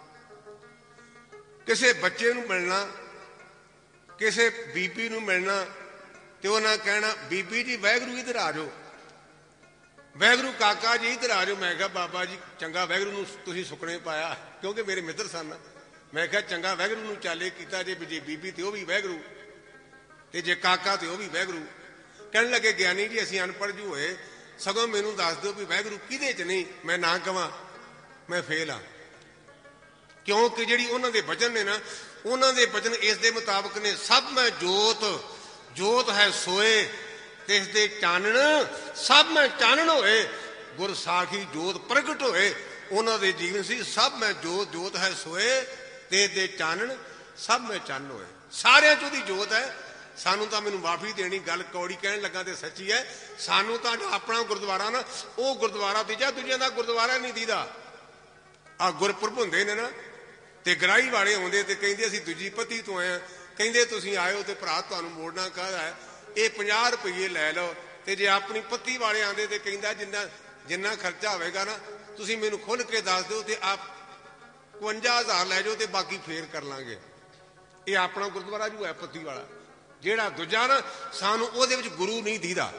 ਕਿਸੇ ਬੱਚੇ ਨੂੰ ਮਿਲਣਾ, ਕਿਸੇ ਬੀਬੀ ਨੂੰ ਮਿਲਣਾ ਤੇ ਉਹਨਾਂ ਕਹਿਣਾ ਬੀਬੀ ਜੀ ਵਾਹਿਗੁਰੂ ਇੱਧਰ ਆ ਜਾਓ, ਵਾਹਿਗੁਰੂ ਕਾਕਾ ਜੀ ਇੱਧਰ ਆ ਜਾਓ। ਮੈਂ ਕਿਹਾ ਬਾਬਾ ਜੀ ਚੰਗਾ ਵਾਹਿਗੁਰੂ ਨੂੰ ਤੁਸੀਂ ਸੁੱਕਣੇ ਪਾਇਆ, ਕਿਉਂਕਿ ਮੇਰੇ ਮਿੱਤਰ ਸਨ। ਮੈਂ ਕਿਹਾ ਚੰਗਾ ਵਾਹਿਗੁਰੂ ਨੂੰ ਚਾਲੇ ਕੀਤਾ, ਜੇ ਜੇ ਬੀਬੀ ਤੇ ਉਹ ਵੀ ਵਾਹਿਗੁਰੂ, ਤੇ ਜੇ ਕਾਕਾ ਤੇ ਉਹ ਵੀ ਵਾਹਿਗੁਰੂ। ਕਹਿਣ ਲੱਗੇ ਗਿਆਨੀ ਜੀ ਅਸੀਂ ਅਨਪੜ੍ਹ ਜੂ ਹੋਏ, ਸਗੋਂ ਮੈਨੂੰ ਦੱਸ ਦਿਓ ਵੀ ਵਾਹਿਗੁਰੂ ਕਿਹਦੇ 'ਚ ਨਹੀਂ, ਮੈਂ ਨਾ ਕਵਾਂ ਮੈਂ ਫੇਲ ਆ। ਕਿਉਂਕਿ ਜਿਹੜੀ ਉਹਨਾਂ ਦੇ ਵਚਨ ਨੇ ਨਾ, ਉਹਨਾਂ ਦੇ ਵਚਨ ਇਸ ਦੇ ਮੁਤਾਬਕ ਨੇ, ਸਭ ਮੈਂ ਜੋਤ, ਜੋਤ ਹੈ ਸੋਏ ਤਿਸ ਦੇ ਚਾਨਣ, ਸਭ ਮੈਂ ਚਾਨਣ ਹੋਏ ਗੁਰ ਸਾਖੀ ਜੋਤ ਪ੍ਰਗਟ ਹੋਏ। ਉਹਨਾਂ ਦੇ ਜੀਵਨ ਸੀ ਸਭ ਮੈਂ ਜੋਤ, ਜੋਤ ਹੈ ਸੋਏ ਤਿਸ ਦੇ ਚਾਨਣ, ਸਭ ਮੈਂ ਚਾਨਣ ਹੋਏ। ਸਾਰਿਆਂ 'ਚ ਉਹਦੀ ਜੋਤ ਹੈ। ਸਾਨੂੰ ਤਾਂ ਮੈਨੂੰ ਮਾਫੀ ਦੇਣੀ, ਗੱਲ ਕੌੜੀ ਕਹਿਣ ਲੱਗਾ ਤੇ ਸੱਚੀ ਹੈ। ਸਾਨੂੰ ਤਾਂ ਆਪਣਾ ਗੁਰਦੁਆਰਾ ਨਾ, ਉਹ ਗੁਰਦੁਆਰਾ ਦੀਜਾ, ਦੂਜਿਆਂ ਦਾ ਗੁਰਦੁਆਰਾ ਨਹੀਂ ਦੀਦਾ। ਆਹ ਗੁਰਪੁਰਬ ਹੁੰਦੇ ਨੇ ਨਾ, ਤੇ ਗਰਾਹੀ ਵਾਲੇ ਆਉਂਦੇ ਤੇ ਕਹਿੰਦੇ ਅਸੀਂ ਦੂਜੀ ਪੱਤੀ ਤੋਂ ਆਏ ਆ। ਕਹਿੰਦੇ ਤੁਸੀਂ ਆਇਓ ਤੇ ਭਰਾ ਤੁਹਾਨੂੰ ਮੋੜਨਾ ਕਾਹਦਾ ਹੈ, ਇਹ ਪੰਜਾਹ ਰੁਪਈਏ ਲੈ ਲਓ। ਤੇ ਜੇ ਆਪਣੀ ਪੱਤੀ ਵਾਲੇ ਆਉਂਦੇ ਤੇ ਕਹਿੰਦਾ ਜਿੰਨਾ ਜਿੰਨਾ ਖਰਚਾ ਹੋਵੇਗਾ ਨਾ ਤੁਸੀਂ ਮੈਨੂੰ ਖੁੱਲ੍ਹ ਕੇ ਦੱਸ ਦਿਓ, ਤੇ ਆਪ ਇਕਵੰਜਾ ਹਜ਼ਾਰ ਲੈ ਜਾਓ ਤੇ ਬਾਕੀ ਫੇਰ ਕਰ ਲਾਂਗੇ। ਇਹ ਆਪਣਾ ਗੁਰਦੁਆਰਾ ਜੋ ਹੈ ਪੱਤੀ ਵਾਲਾ। ਜਿਹੜਾ ਦੂਜਾ ਨਾ, ਸਾਨੂੰ ਉਹਦੇ ਵਿੱਚ ਗੁਰੂ ਨਹੀਂ ਦੀਦਾ।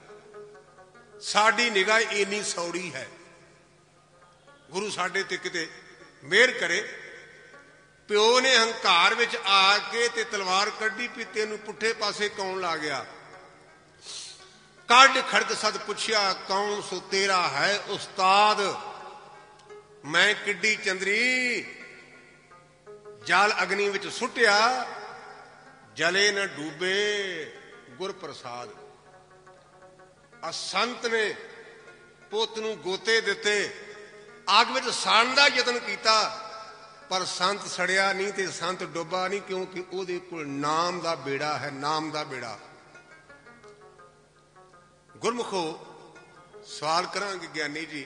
ਸਾਡੀ ਨਿਗਾਹ ਇੰਨੀ ਸੌੜੀ ਹੈ। ਗੁਰੂ ਸਾਡੇ ਤੇ ਕਿਤੇ ਮਿਹਰ ਕਰੇ। ਪਿਓ ਨੇ ਹੰਕਾਰ ਵਿੱਚ ਆ ਕੇ ਤੇ ਤਲਵਾਰ ਕੱਢੀ, ਵੀ ਤੈਨੂੰ ਪੁੱਠੇ ਪਾਸੇ ਕੌਣ ਲਾ ਗਿਆ? ਕੱਢ ਖੜਗ ਸਦ ਪੁੱਛਿਆ ਕੌਣ ਸੋ ਤੇਰਾ ਹੈ ਉਸਤਾਦ। ਮੈਂ ਕਿੱਡੀ ਚੰਦਰੀ ਜਲ ਅਗਨੀ ਵਿੱਚ ਸੁੱਟਿਆ, ਜਲੇ ਨਾ ਡੂਬੇ ਗੁਰ ਪ੍ਰਸਾਦ। ਆ ਸੰਤ ਨੇ ਪੁੱਤ ਨੂੰ ਗੋਤੇ ਦਿੱਤੇ, ਅੱਗ ਵਿੱਚ ਸਾੜਨ ਦਾ ਯਤਨ ਕੀਤਾ, ਪਰ ਸੰਤ ਸੜਿਆ ਨਹੀਂ ਤੇ ਸੰਤ ਡੁੱਬਾ ਨਹੀਂ, ਕਿਉਂਕਿ ਉਹਦੇ ਕੋਲ ਨਾਮ ਦਾ ਬੇੜਾ ਹੈ, ਨਾਮ ਦਾ ਬੇੜਾ। ਗੁਰਮੁਖੋ ਸਵਾਲ ਕਰਾਂਗੇ ਗਿਆਨੀ ਜੀ,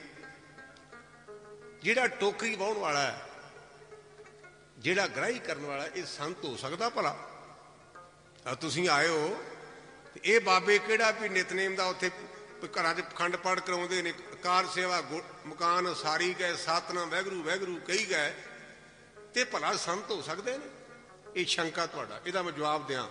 ਜਿਹੜਾ ਟੋਕਰੀ ਵਾਹੁਣ ਵਾਲਾ ਹੈ, ਜਿਹੜਾ ਗ੍ਰਾਹੀ ਕਰਨ ਵਾਲਾ, ਇਹ ਸੰਤ ਹੋ ਸਕਦਾ ਭਲਾ? ਤੁਸੀਂ ਆਏ ਹੋ ਤੇ ਇਹ ਬਾਬੇ ਕਿਹੜਾ ਵੀ ਨਿਤਨੇਮ ਦਾ ਉੱਥੇ ਘਰਾਂ 'ਚ ਅਖੰਡ ਪਾਠ ਕਰਾਉਂਦੇ ਨੇ, ਕਾਰ ਸੇਵਾ ਮਕਾਨ ਸਾਰੀ ਗਏ, ਸਤਿਨਾਮ ਵਾਹਿਗੁਰੂ ਵਾਹਿਗੁਰੂ ਕਹੀ ਗਏ, ਤੇ ਭਲਾ ਸੰਤ ਹੋ ਸਕਦੇ ਨੇ? ਇਹ ਸ਼ੰਕਾ ਤੁਹਾਡਾ, ਇਹਦਾ ਮੈਂ ਜਵਾਬ ਦਿਆਂ।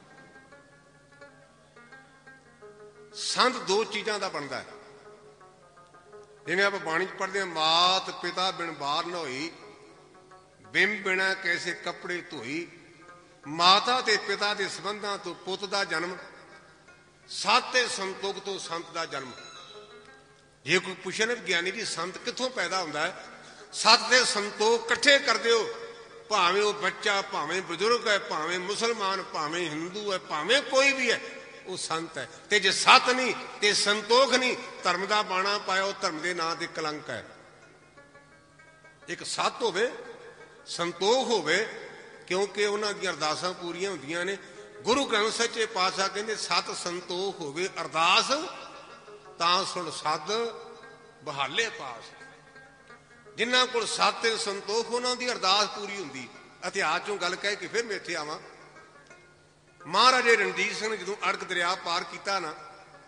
ਸੰਤ ਦੋ ਚੀਜ਼ਾਂ ਦਾ ਬਣਦਾ ਹੈ। ਜਿਵੇਂ ਆਪਾਂ ਬਾਣੀ 'ਚ ਪੜ੍ਹਦੇ ਹਾਂ, ਮਾਤ ਪਿਤਾ ਬਿਨ ਬਾਰ ਨ ਹੋਈ, ਬਿੰਬ ਬਿਨਾ ਕੈਸੇ ਕੱਪੜੇ ਧੋਈ। ਮਾਤਾ ਤੇ ਪਿਤਾ ਦੇ ਸੰਬੰਧਾਂ ਤੋਂ ਪੁੱਤ ਦਾ ਜਨਮ, ਸੱਤ ਤੇ ਸੰਤੋਖ ਤੋਂ ਸੰਤ ਦਾ ਜਨਮ। ਜੇ ਕੋਈ ਪੁੱਛੇ ਨਾ ਗਿਆਨੀ ਜੀ ਸੰਤ ਕਿੱਥੋਂ ਪੈਦਾ ਹੁੰਦਾ ਹੈ, ਸੱਤ ਤੇ ਸੰਤੋਖ ਇਕੱਠੇ ਕਰ ਦਿਓ, ਭਾਵੇਂ ਉਹ ਬੱਚਾ, ਭਾਵੇਂ ਬਜ਼ੁਰਗ ਹੈ, ਭਾਵੇਂ ਮੁਸਲਮਾਨ, ਭਾਵੇਂ ਹਿੰਦੂ ਹੈ, ਭਾਵੇਂ ਕੋਈ ਵੀ ਹੈ, ਉਹ ਸੰਤ ਹੈ। ਤੇ ਜੇ ਸੱਤ ਨਹੀਂ ਤੇ ਸੰਤੋਖ ਨਹੀਂ, ਧਰਮ ਦਾ ਬਾਣਾ ਪਾਇਆ, ਉਹ ਧਰਮ ਦੇ ਨਾਂ ਤੇ ਕਲੰਕ ਹੈ। ਇੱਕ ਸੱਤ ਹੋਵੇ, ਸੰਤੋਖ ਹੋਵੇ, ਕਿਉਂਕਿ ਉਹਨਾਂ ਦੀਆਂ ਅਰਦਾਸਾਂ ਪੂਰੀਆਂ ਹੁੰਦੀਆਂ ਨੇ। ਗੁਰੂ ਗ੍ਰੰਥ ਸੱਚੇ ਪਾਤਸ਼ਾਹ ਕਹਿੰਦੇ ਸਤ ਸੰਤੋਖ ਹੋਵੇ ਅਰਦਾਸ, ਤਾਂ ਸੁਣ ਸੱਦ ਬਹਾਲੇ ਪਾਸ। ਜਿਨ੍ਹਾਂ ਕੋਲ ਸੱਤ ਤੇ ਸੰਤੋਖ, ਉਹਨਾਂ ਦੀ ਅਰਦਾਸ ਪੂਰੀ ਹੁੰਦੀ। ਇਤਿਹਾਸ ਚੋਂ ਗੱਲ ਕਹਿ ਕੇ ਫਿਰ ਮੈਂ ਇੱਥੇ ਆਵਾਂ। ਮਹਾਰਾਜੇ ਰਣਜੀਤ ਸਿੰਘ ਨੇ ਜਦੋਂ ਅੜਕ ਦਰਿਆ ਪਾਰ ਕੀਤਾ ਨਾ,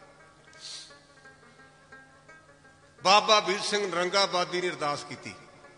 ਬਾਬਾ ਵੀਰ ਸਿੰਘ ਨਰੰਗਾਬਾਦੀ ਨੇ ਅਰਦਾਸ ਕੀਤੀ।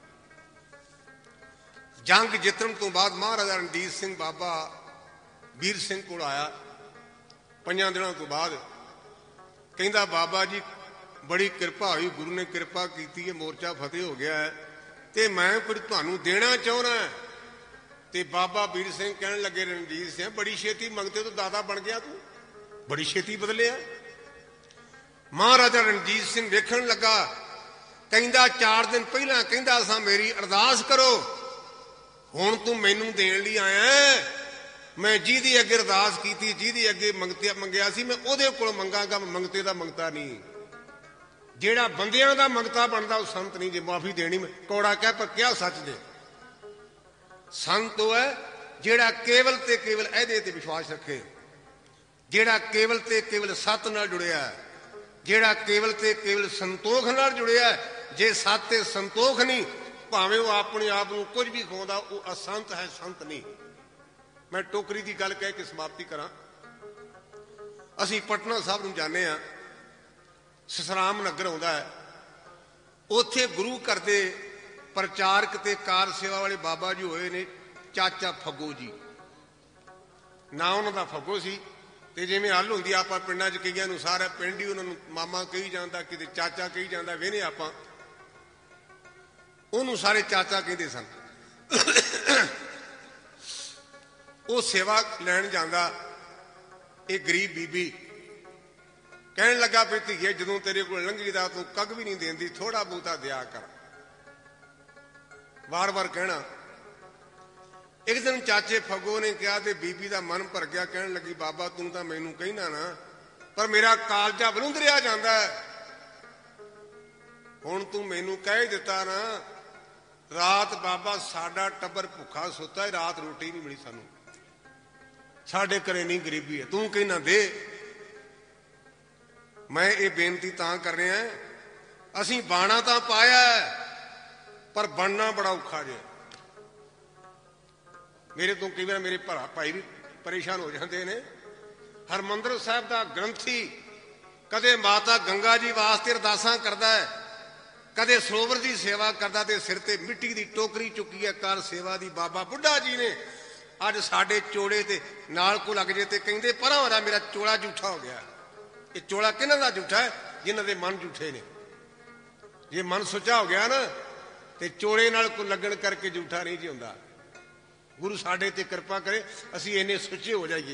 ਜੰਗ ਜਿੱਤਣ ਤੋਂ ਬਾਅਦ ਮਹਾਰਾਜਾ ਰਣਜੀਤ ਸਿੰਘ ਬਾਬਾ ਵੀਰ ਸਿੰਘ ਕੋਲ ਆਇਆ ਪੰਜਾਂ ਦਿਨਾਂ ਤੋਂ ਬਾਅਦ। ਕਹਿੰਦਾ ਬਾਬਾ ਜੀ ਬੜੀ ਕਿਰਪਾ ਹੋਈ, ਗੁਰੂ ਨੇ ਕਿਰਪਾ ਕੀਤੀ ਹੈ, ਮੋਰਚਾ ਫਤਿਹ ਹੋ ਗਿਆ ਹੈ ਤੇ ਮੈਂ ਕੁਝ ਤੁਹਾਨੂੰ ਦੇਣਾ ਚਾਹੁੰਦਾ। ਤੇ ਬਾਬਾ ਵੀਰ ਸਿੰਘ ਕਹਿਣ ਲੱਗੇ ਰਣਜੀਤ ਸਿੰਘ ਬੜੀ ਛੇਤੀ ਮੰਗਤੇ ਤੋਂ ਦਾਦਾ ਬਣ ਗਿਆ, ਤੂੰ ਬੜੀ ਛੇਤੀ ਬਦਲਿਆ। ਮਹਾਰਾਜਾ ਰਣਜੀਤ ਸਿੰਘ ਵੇਖਣ ਲੱਗਾ, ਕਹਿੰਦਾ ਚਾਰ ਦਿਨ ਪਹਿਲਾਂ ਕਹਿੰਦਾ ਸਾਂ ਮੇਰੀ ਅਰਦਾਸ ਕਰੋ, ਹੁਣ ਤੂੰ ਮੈਨੂੰ ਦੇਣ ਲਈ ਆਇਆ। ਮੈਂ ਜਿਹਦੀ ਅੱਗੇ ਅਰਦਾਸ ਕੀਤੀ, ਜਿਹਦੀ ਅੱਗੇ ਮੰਗਤੇ ਮੰਗਿਆ ਸੀ, ਮੈਂ ਉਹਦੇ ਕੋਲ ਮੰਗਾਂਗਾ, ਮੰਗਤੇ ਦਾ ਮੰਗਤਾ ਨਹੀਂ। ਜਿਹੜਾ ਬੰਦਿਆਂ ਦਾ ਮੰਗਤਾ ਬਣਦਾ ਉਹ ਸੰਤ ਨਹੀਂ। ਜੇ ਮਾਫੀ ਦੇਣੀ ਮੈਂ ਕੌੜਾ ਕਹਿ ਪਰ ਕਿਹਾ ਸੱਚ ਜੇ। ਸੰਤ ਉਹ ਹੈ ਜਿਹੜਾ ਕੇਵਲ ਤੇ ਕੇਵਲ ਇਹਦੇ ਤੇ ਵਿਸ਼ਵਾਸ ਰੱਖੇ, ਜਿਹੜਾ ਕੇਵਲ ਤੇ ਕੇਵਲ ਸੱਤ ਨਾਲ ਜੁੜਿਆ, ਜਿਹੜਾ ਕੇਵਲ ਤੇ ਕੇਵਲ ਸੰਤੋਖ ਨਾਲ ਜੁੜਿਆ। ਜੇ ਸੱਤ ਤੇ ਸੰਤੋਖ ਨਹੀਂ, ਭਾਵੇਂ ਉਹ ਆਪਣੇ ਆਪ ਨੂੰ ਕੁਝ ਵੀ ਖਵਾਉਂਦਾ, ਉਹ ਅਸੰਤ ਹੈ, ਸੰਤ ਨਹੀਂ। ਮੈਂ ਟੋਕਰੀ ਦੀ ਗੱਲ ਕਹਿ ਕੇ ਸਮਾਪਤੀ ਕਰਾਂ। ਅਸੀਂ ਪਟਨਾ ਸਾਹਿਬ ਨੂੰ ਜਾਂਦੇ ਹਾਂ, ਸਸਰਾਮ ਨਗਰ ਆਉਂਦਾ ਹੈ, ਉੱਥੇ ਗੁਰੂ ਘਰ ਦੇ ਪ੍ਰਚਾਰਕ ਤੇ ਕਾਰ ਸੇਵਾ ਵਾਲੇ ਬਾਬਾ ਜੀ ਹੋਏ ਨੇ ਚਾਚਾ ਫੱਗੋ ਜੀ, ਨਾ ਉਹਨਾਂ ਦਾ ਫੱਗੋ ਸੀ। ਤੇ ਜਿਵੇਂ ਹੱਲ ਹੁੰਦੀ ਆਪਾਂ ਪਿੰਡਾਂ 'ਚ ਕਈਆਂ ਨੂੰ ਸਾਰਾ ਪਿੰਡ ਹੀ ਉਹਨਾਂ ਨੂੰ ਮਾਮਾ ਕਹੀ ਜਾਂਦਾ, ਕਿਤੇ ਚਾਚਾ ਕਹੀ ਜਾਂਦਾ, ਵੇਨੇ ਆਪਾਂ ਉਹਨੂੰ ਸਾਰੇ ਚਾਚਾ ਕਹਿੰਦੇ ਸਨ। ਉਹ ਸੇਵਾ ਲੈਣ ਜਾਂਦਾ, ਇਹ ਗਰੀਬ ਬੀਬੀ ਕਹਿਣ ਲੱਗਾ ਵੀ ਧੀਏ ਜਦੋਂ ਤੇਰੇ ਕੋਲ ਲੰਘੀਦਾ ਤੂੰ ਕੱਗ ਵੀ ਨਹੀਂ ਦੇਂਦੀ, ਥੋੜਾ ਬਹੁਤਾ ਦਿਆ ਕਰ। ਵਾਰ ਵਾਰ ਕਹਿਣਾ। ਇੱਕ ਦਿਨ ਚਾਚੇ ਫੱਗੋ ਨੇ ਕਿਹਾ ਤੇ ਬੀਬੀ ਦਾ ਮਨ ਭਰ ਗਿਆ, ਕਹਿਣ ਲੱਗੀ ਬਾਬਾ ਤੂੰ ਤਾਂ ਮੈਨੂੰ ਕਹਿਣਾ ਨਾ, ਪਰ ਮੇਰਾ ਕਾਲਜਾ ਵਲੂੰਦਰਿਆ ਜਾਂਦਾ ਹੈ। ਹੁਣ ਤੂੰ ਮੈਨੂੰ ਕਹਿ ਦਿੱਤਾ ਨਾ, ਰਾਤ ਬਾਬਾ ਸਾਡਾ ਟੱਬਰ ਭੁੱਖਾ ਸੁੱਤਾ ਹੈ, ਰਾਤ ਰੋਟੀ ਨਹੀਂ ਮਿਲੀ ਸਾਨੂੰ, ਸਾਡੇ ਘਰੇ ਨਹੀਂ ਗਰੀਬੀ ਹੈ, ਤੂੰ ਕਹਿਣਾ ਦੇ। ਮੈਂ ਇਹ ਬੇਨਤੀ ਤਾਂ ਕਰ ਰਿਹਾ, ਅਸੀਂ ਬਾਣਾ ਤਾਂ ਪਾਇਆ ਪਰ ਬਣਨਾ ਬੜਾ ਔਖਾ ਜਿਹਾ। ਮੇਰੇ ਤੋਂ ਕਈ ਵਾਰ ਮੇਰੇ ਭਰਾ ਭਾਈ ਵੀ ਪਰੇਸ਼ਾਨ ਹੋ ਜਾਂਦੇ ਨੇ। ਹਰਮੰਦਰ ਸਾਹਿਬ ਦਾ ਗ੍ਰੰਥੀ ਕਦੇ ਮਾਤਾ ਗੰਗਾ ਜੀ ਵਾਸਤੇ ਅਰਦਾਸਾਂ ਕਰਦਾ ਹੈ, ਕਦੇ ਸਰੋਵਰ ਦੀ ਸੇਵਾ ਕਰਦਾ, ਤੇ ਸਿਰ ਤੇ ਮਿੱਟੀ ਦੀ ਟੋਕਰੀ ਚੁੱਕੀ ਹੈ ਕਾਰ ਸੇਵਾ ਦੀ। ਬਾਬਾ ਬੁੱਢਾ ਜੀ ਨੇ ਅੱਜ ਸਾਡੇ ਚੋੜੇ ਤੇ ਨਾਲ ਕੋ ਲੱਗ ਜੇ ਤੇ ਕਹਿੰਦੇ ਪਰਾਂ ਹੋ ਜਾ, ਮੇਰਾ ਚੋਲਾ ਝੂਠਾ ਹੋ ਗਿਆ। ਇਹ ਚੋਲਾ ਕਿਹਨਾਂ ਦਾ ਝੂਠਾ ਹੈ? ਜਿਨ੍ਹਾਂ ਦੇ ਮਨ ਝੂਠੇ ਨੇ। ਜੇ ਮਨ ਸੁੱਚਾ ਹੋ ਗਿਆ ਨਾ ਤੇ ਚੋਲੇ ਨਾਲ ਕੋ ਲੱਗਣ ਕਰਕੇ ਝੂਠਾ ਨਹੀਂ ਜੀ ਹੁੰਦਾ। ਗੁਰੂ ਸਾਡੇ ਤੇ ਕਿਰਪਾ ਕਰੇ, ਅਸੀਂ ਇੰਨੇ ਸੁੱਚੇ ਹੋ ਜਾਈਏ।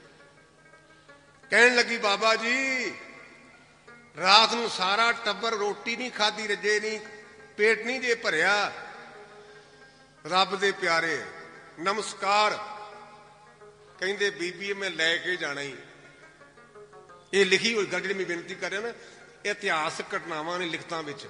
ਕਹਿਣ ਲੱਗੀ ਬਾਬਾ ਜੀ ਰਾਤ ਨੂੰ ਸਾਰਾ ਟੱਬਰ ਰੋਟੀ ਨਹੀਂ ਖਾਧੀ, ਰੱਜੇ ਨਹੀਂ, ਪੇਟ ਨਹੀਂ ਜੇ ਭਰਿਆ। ਰੱਬ ਦੇ ਪਿਆਰੇ ਨਮਸਕਾਰ। ਕਹਿੰਦੇ ਬੀਬੀ ਮੈਂ ਲੈ ਕੇ ਜਾਣਾ ਹੀ। ਇਹ ਲਿਖੀ ਹੋਈ ਗੱਲ ਜਿਹੜੀ ਮੈਂ ਬੇਨਤੀ ਕਰ ਰਿਹਾ ਨਾ, ਇਤਿਹਾਸਕ ਘਟਨਾਵਾਂ ਨੇ ਲਿਖਤਾਂ ਵਿੱਚ।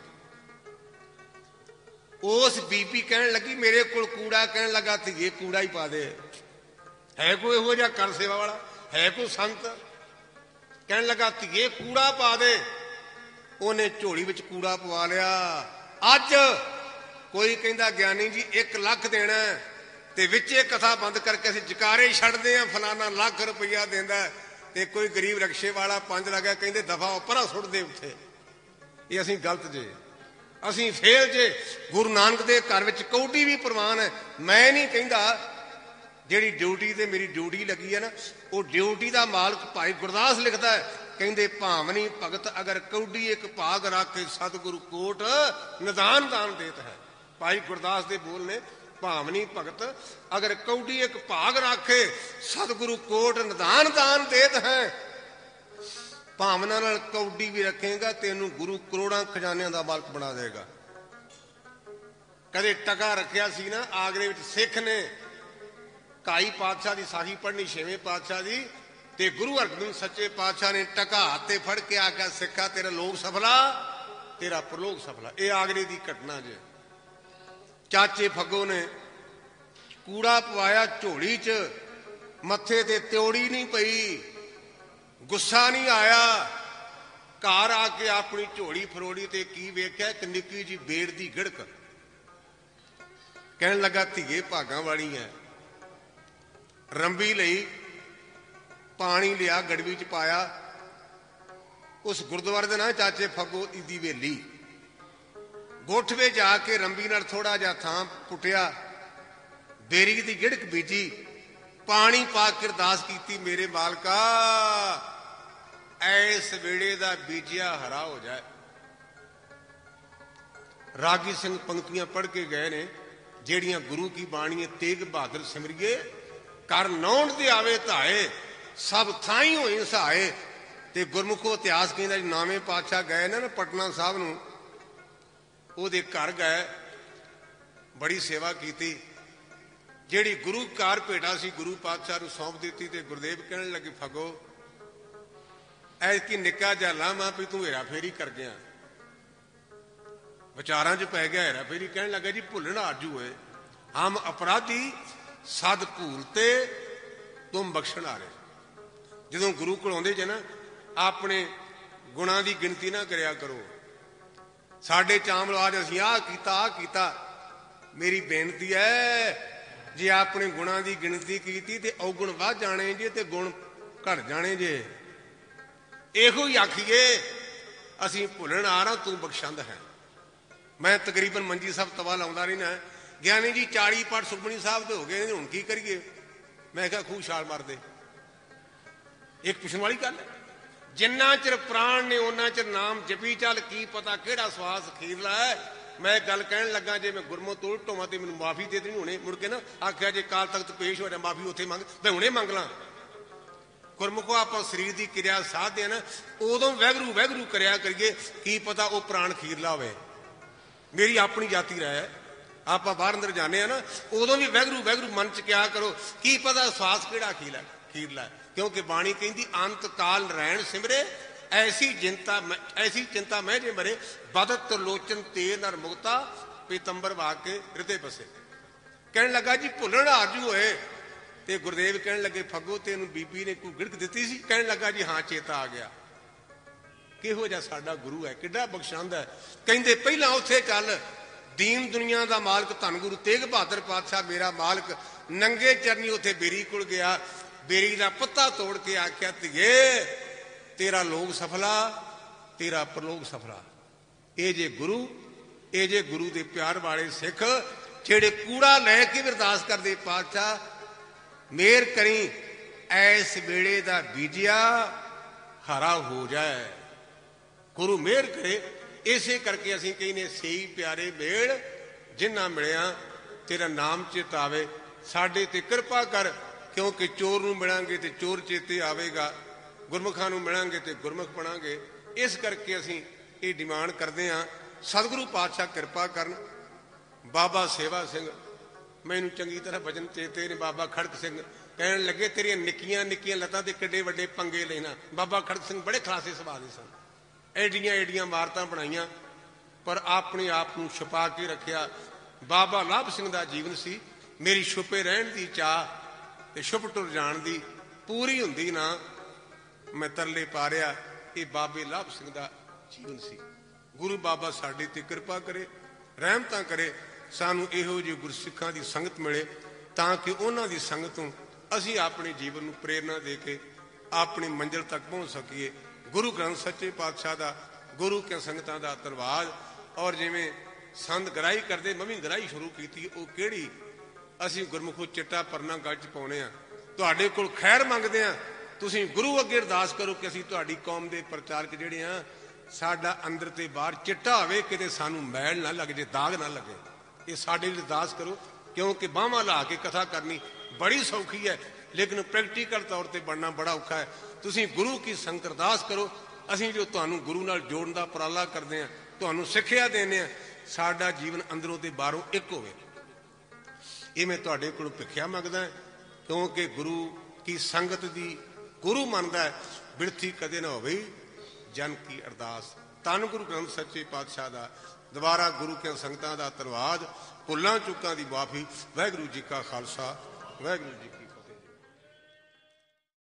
ਉਸ ਬੀਬੀ ਕਹਿਣ ਲੱਗੀ ਮੇਰੇ ਕੋਲ ਕੂੜਾ, ਕਹਿਣ ਲੱਗਾ ਧੀਏ ਕੂੜਾ ਹੀ ਪਾ ਦੇ। ਹੈ ਕੋਈ ਇਹੋ ਜਿਹਾ ਕਰ ਸੇਵਾ ਵਾਲਾ? ਹੈ ਕੋਈ ਸੰਤ? ਕਹਿਣ ਲੱਗਾ ਧੀਏ ਕੂੜਾ ਪਾ ਦੇ। ਉਹਨੇ ਝੋਲੀ ਵਿੱਚ ਕੂੜਾ ਪਵਾ ਲਿਆ। ਅੱਜ ਕੋਈ ਕਹਿੰਦਾ ਗਿਆਨੀ ਜੀ ਇੱਕ ਲੱਖ ਦੇਣਾ ਤੇ ਵਿੱਚੇ ਕਥਾ ਬੰਦ ਕਰਕੇ ਅਸੀਂ ਜਕਾਰੇ ਛੱਡਦੇ ਆ, ਫਲਾਨਾ ਲੱਖ ਰੁਪਈਆ ਦਿੰਦਾ, ਤੇ ਕੋਈ ਗਰੀਬ ਰਕਸ਼ੇ ਵਾਲਾ ਪੰਜ ਲੱਗਾ, ਕਹਿੰਦੇ ਦਫਾ ਉੱਪਰਾਂ ਸੁੱਟ ਦੇ ਉੱਥੇ। ਇਹ ਅਸੀਂ ਗਲਤ ਜੇ, ਅਸੀਂ ਫੇਲ ਜੇ। ਗੁਰੂ ਨਾਨਕ ਦੇ ਘਰ ਵਿੱਚ ਕੌਡੀ ਵੀ ਪ੍ਰਵਾਨ ਹੈ। ਮੈਂ ਨਹੀਂ ਕਹਿੰਦਾ, ਜਿਹੜੀ ਡਿਊਟੀ ਤੇ ਮੇਰੀ ਡਿਊਟੀ ਲੱਗੀ ਹੈ ਨਾ, ਉਹ ਡਿਊਟੀ ਦਾ ਮਾਲਕ ਭਾਈ ਗੁਰਦਾਸ ਲਿਖਦਾ ਹੈ, ਕਹਿੰਦੇ ਭਾਵਨੀ ਭਗਤ ਅਗਰ ਕੌਡੀ ਇੱਕ ਭਾਗ ਰੱਖੇ ਸਤਿਗੁਰੂ ਕੋਟ ਨਿਦਾਨ ਦਾਨ ਦੇਤ ਹੈ। ਭਾਈ ਗੁਰਦਾਸ ਦੇ ਬੋਲ ਨੇ, ਭਾਵਨੀ ਭਗਤ ਅਗਰ ਕੌਡੀ ਇੱਕ ਭਾਗ ਰੱਖੇ ਸਤਿਗੁਰੂ ਕੋਟ ਨਿਦਾਨ ਦਾਨ ਦੇਤ ਹੈ। ਭਾਵਨਾ ਨਾਲ ਕੌਡੀ ਵੀ ਰੱਖੇਗਾ, ਤੈਨੂੰ ਗੁਰੂ ਕਰੋੜਾਂ ਖਜ਼ਾਨਿਆਂ ਦਾ ਮਾਲਕ ਬਣਾ ਦੇਗਾ। ਕਦੇ ਟਕਾ ਰੱਖਿਆ ਸੀ ਨਾ ਆਗਰੇ ਵਿੱਚ, ਸਿੱਖ ਨੇ ਕਾਈ ਪਾਤਸ਼ਾਹ ਦੀ ਸਾਖੀ ਪੜ੍ਹਨੀ, ਛੇਵੇਂ ਪਾਤਸ਼ਾਹ ਦੀ, ਤੇ ਗੁਰੂ ਹਰਗੋਬਿੰਦ ਸੱਚੇ ਪਾਤਸ਼ਾਹ ਨੇ ਟਕਾ ਹੱਥ ਤੇ ਫੜ ਕੇ ਆਖਿਆ ਸਿੱਖਾ ਤੇਰਾ ਲੋਕ ਸਫਲਾ, ਤੇਰਾ ਪ੍ਰਲੋਕ ਸਫਲਾ। ਇਹ ਆਗਰੇ ਦੀ ਘਟਨਾ ਜੇ। ਚਾਚੇ ਫੱਗੋ ਨੇ ਕੂੜਾ ਪਵਾਇਆ ਝੋਲੀ 'ਚ, ਮੱਥੇ ਤੇ ਤਿਉੜੀ ਨਹੀਂ ਪਈ, ਗੁੱਸਾ ਨਹੀਂ ਆਇਆ। ਘਰ ਆ ਕੇ ਆਪਣੀ ਝੋਲੀ ਫਰੋੜੀ ਤੇ ਕੀ ਵੇਖਿਆ? ਇੱਕ ਨਿੱਕੀ ਜੀ ਬੇੜ ਦੀ ਗਿੜਕ। कहन लगा धीए भागां वाली है। रंबी लई, पानी लिया, गड़वी च पाया। उस गुरुद्वारे का नाम चाचे फगो दी वेली। गोठवे जाके रंबी नाल थोड़ा जा थां पुटिया, बेरी की गिड़क बीजी, पानी पा के अरदास की, मेरे मालका ऐस वेड़े दा बीजिया हरा हो जाए। रागी सिंह पंक्तियां पढ़ के गए ने जेड़ियां गुरु की बाणी तेग बहादुर सिमरिए, कर नौण दे आवे धाए, सब थाई होई सहाए। ते गुरमुखो इतिहास कहता जी नावे पातशाह गए ना पटना साहब नूं, ओहदे घर गए, बड़ी सेवा की। जिहड़ी गुरु कार भेटा सी गुरु पातशाह नूं सौंप दित्ती। ते गुरदेव कहने लगे फगो ऐतकी निक्का जिहा लामा भी तूं हेरा फेरी कर गया, विचारां च पै गया हेरा फेरी। कहने लगा जी भुल्लण आजू होए, हम अपराधी सद भूलते तुम बख्शण आ रहे। जदों गुरु कोल आउंदे जे ना अपने गुणां दी गिणती ना करिया करो। साडे चाम लवाज असीं आह कीता आह कीता। मेरी बेनती है जे अपने गुणां दी गिणती कीती ते अवगुण वध जाने जे ते गुण घट जाने जे। इहो ही आखीए असीं भुल्लण आ रहा तू बख्शंद है। मैं तकरीबन मंजी साहब तवा लाउंदा रही ना, ज्ञानी जी चाली पाठ सुखमनी साहब दे हो गए, हुण की करिए। मैं कहा खूह छाल मार दे। एक पुछण वाली गल है, जिन्ना चिर प्राण ने उन्ना चिर नाम जपी चल, की पता किहड़ा स्वास अखीरला है। मैं गल कहण लगा जे मैं गुरमुख तो उल्ट होवां ते मैनूं माफी दे देनी हुणे। मुड़ के ना आख्या जे काल तख्त पेश हो जाए माफी उत्थे मंग, मैं हुणे मंग लां। गुरमुखो आपां शरीर की क्रिया साधदे आ ना, उदों वैगुरू वैगुरू करया करिए, की पता वो प्राण खीरला होवे। मेरी अपनी जाति राय है, आप बाहर अंदर जाने ना उदों भी वैगुरू वैगुरू मन च क्या करो, की पता स्वास किहड़ा खीरला खीरला है। क्योंकि बाणी कहती अंत काल रैण सिमरे, ऐसी चिंता ऐसी चिंता मैं जे मरे, बदत लोचन ते नर मुक्ता, पीतंबर वाके हृदय बसे। कहने लगा जी भुल्लण आरजू होए। ते गुरदेव कहने लगे फगो तेनू बीबी ने कोई गिड़क दी सी। कहने लगा जी हाँ चेता आ गया। किहो जिहा साडा गुरु है, किड्डा बख्शंद है। कहंदे पहला उत्थे चल, दीन दुनिया का मालक धन गुरु तेग बहादुर पातशाह मेरा मालक नंगे चरनी उत्थे बेरी कोल गया। बेरी का पत्ता तोड़ के आख्या धीए तेरा लोग सफला, तेरा प्रलोक सफला। ये जे गुरु, ये जे गुरु दे प्यार वाले सिख जेड़े कूड़ा लैके भी अरदास करदे, पातशाह मेहर करी ऐस वेड़े दा बीजिया हरा हो जाए। गुरु मेहर करे। इसे करके असीं कहने सही प्यारे मेल जिन्ना मिलिया तेरा नाम चेत आवे, साडे ते कृपा कर। क्योंकि चोर नूं मिलांगे तो चोर चेते आवेगा, गुरमुखां नूं मिलांगे तो गुरमुख बनांगे। इस करके असीं ये डिमांड करते हैं सतगुरु पातशाह कृपा करन। बाबा सेवा सिंह मैनूं चंगी तरह भजन चेते ने। बाबा खड़क सिंह कहण लगे तेरियां निक्कियां निक्कियां लत्तां ते किड्डे वड्डे पंगे लेना। बाबा खड़क सिंह बड़े खासे सुभाਅ दे सन, एडियां एडियां इमारतां बनाईयां पर अपने आप नूं छुपा के रखिया। बाबा लाभ सिंह दा जीवन सी मेरी छुपे रहण दी चाह ते छुप टुर जाण दी पूरी हुंदी ना मैं तरले पा रिहा। ये बाबे लाभ सिंह दा जीवन सी। गुरु बाबा साडे ते कृपा करे, रहमतां करे, सानू इहो जी गुरसिखां दी संगत मिले तां कि उन्हां दी संगतों असीं अपने जीवन नूं प्रेरणा दे के अपनी मंजिल तक पहुंच सकीए। गुरु ग्रंथ सच्चे पातशाह दा, गुरु के संगतां दा धन्नवाद। और जिवें संत गराही करदे मैं भी गराही शुरू कीती, वो किहड़ी असीं गुरमुखों चिट्टा परना गल च पाउने आ, तुहाडे कोल खैर मंगदे आ। तुसीं गुरु अगे अरदास करो कि असीं तुहाडी कौम दे प्रचारक जिहड़े आ, साडा अंदर ते बाहर चिट्टा होवे, किते सानू मैल ना लग जे, दाग ना लगे। ये साडे लई अरदास करो, क्योंकि बाहवां ला के कथा करनी बड़ी सौखी है लेकिन प्रैक्टिकल तौर पर बनना बड़ा औखा है। तुसीं गुरु की संगत अरदास करो। असीं जो तुहानू गुरु नाल जोड़न दा उपराला करदे आ, तुहानू सिੱਖਿਆ देने आ, साडा जीवन अंदरों ते बाहरों एक होवे। ये मैं तुहाडे कोलों भिखिया मंगदा, क्योंकि गुरु की संगत दी गुरु मनदा है, बिरथी कदे ना होवे जन की अरदास। धन गुरु ग्रंथ सच्चे पातशाह दा दोबारा गुरु के संगतां दा धन्नवाद। भुल्लां चुकां दी माफी। वाहिगुरू जी का खालसा, वाहिगुरू जी की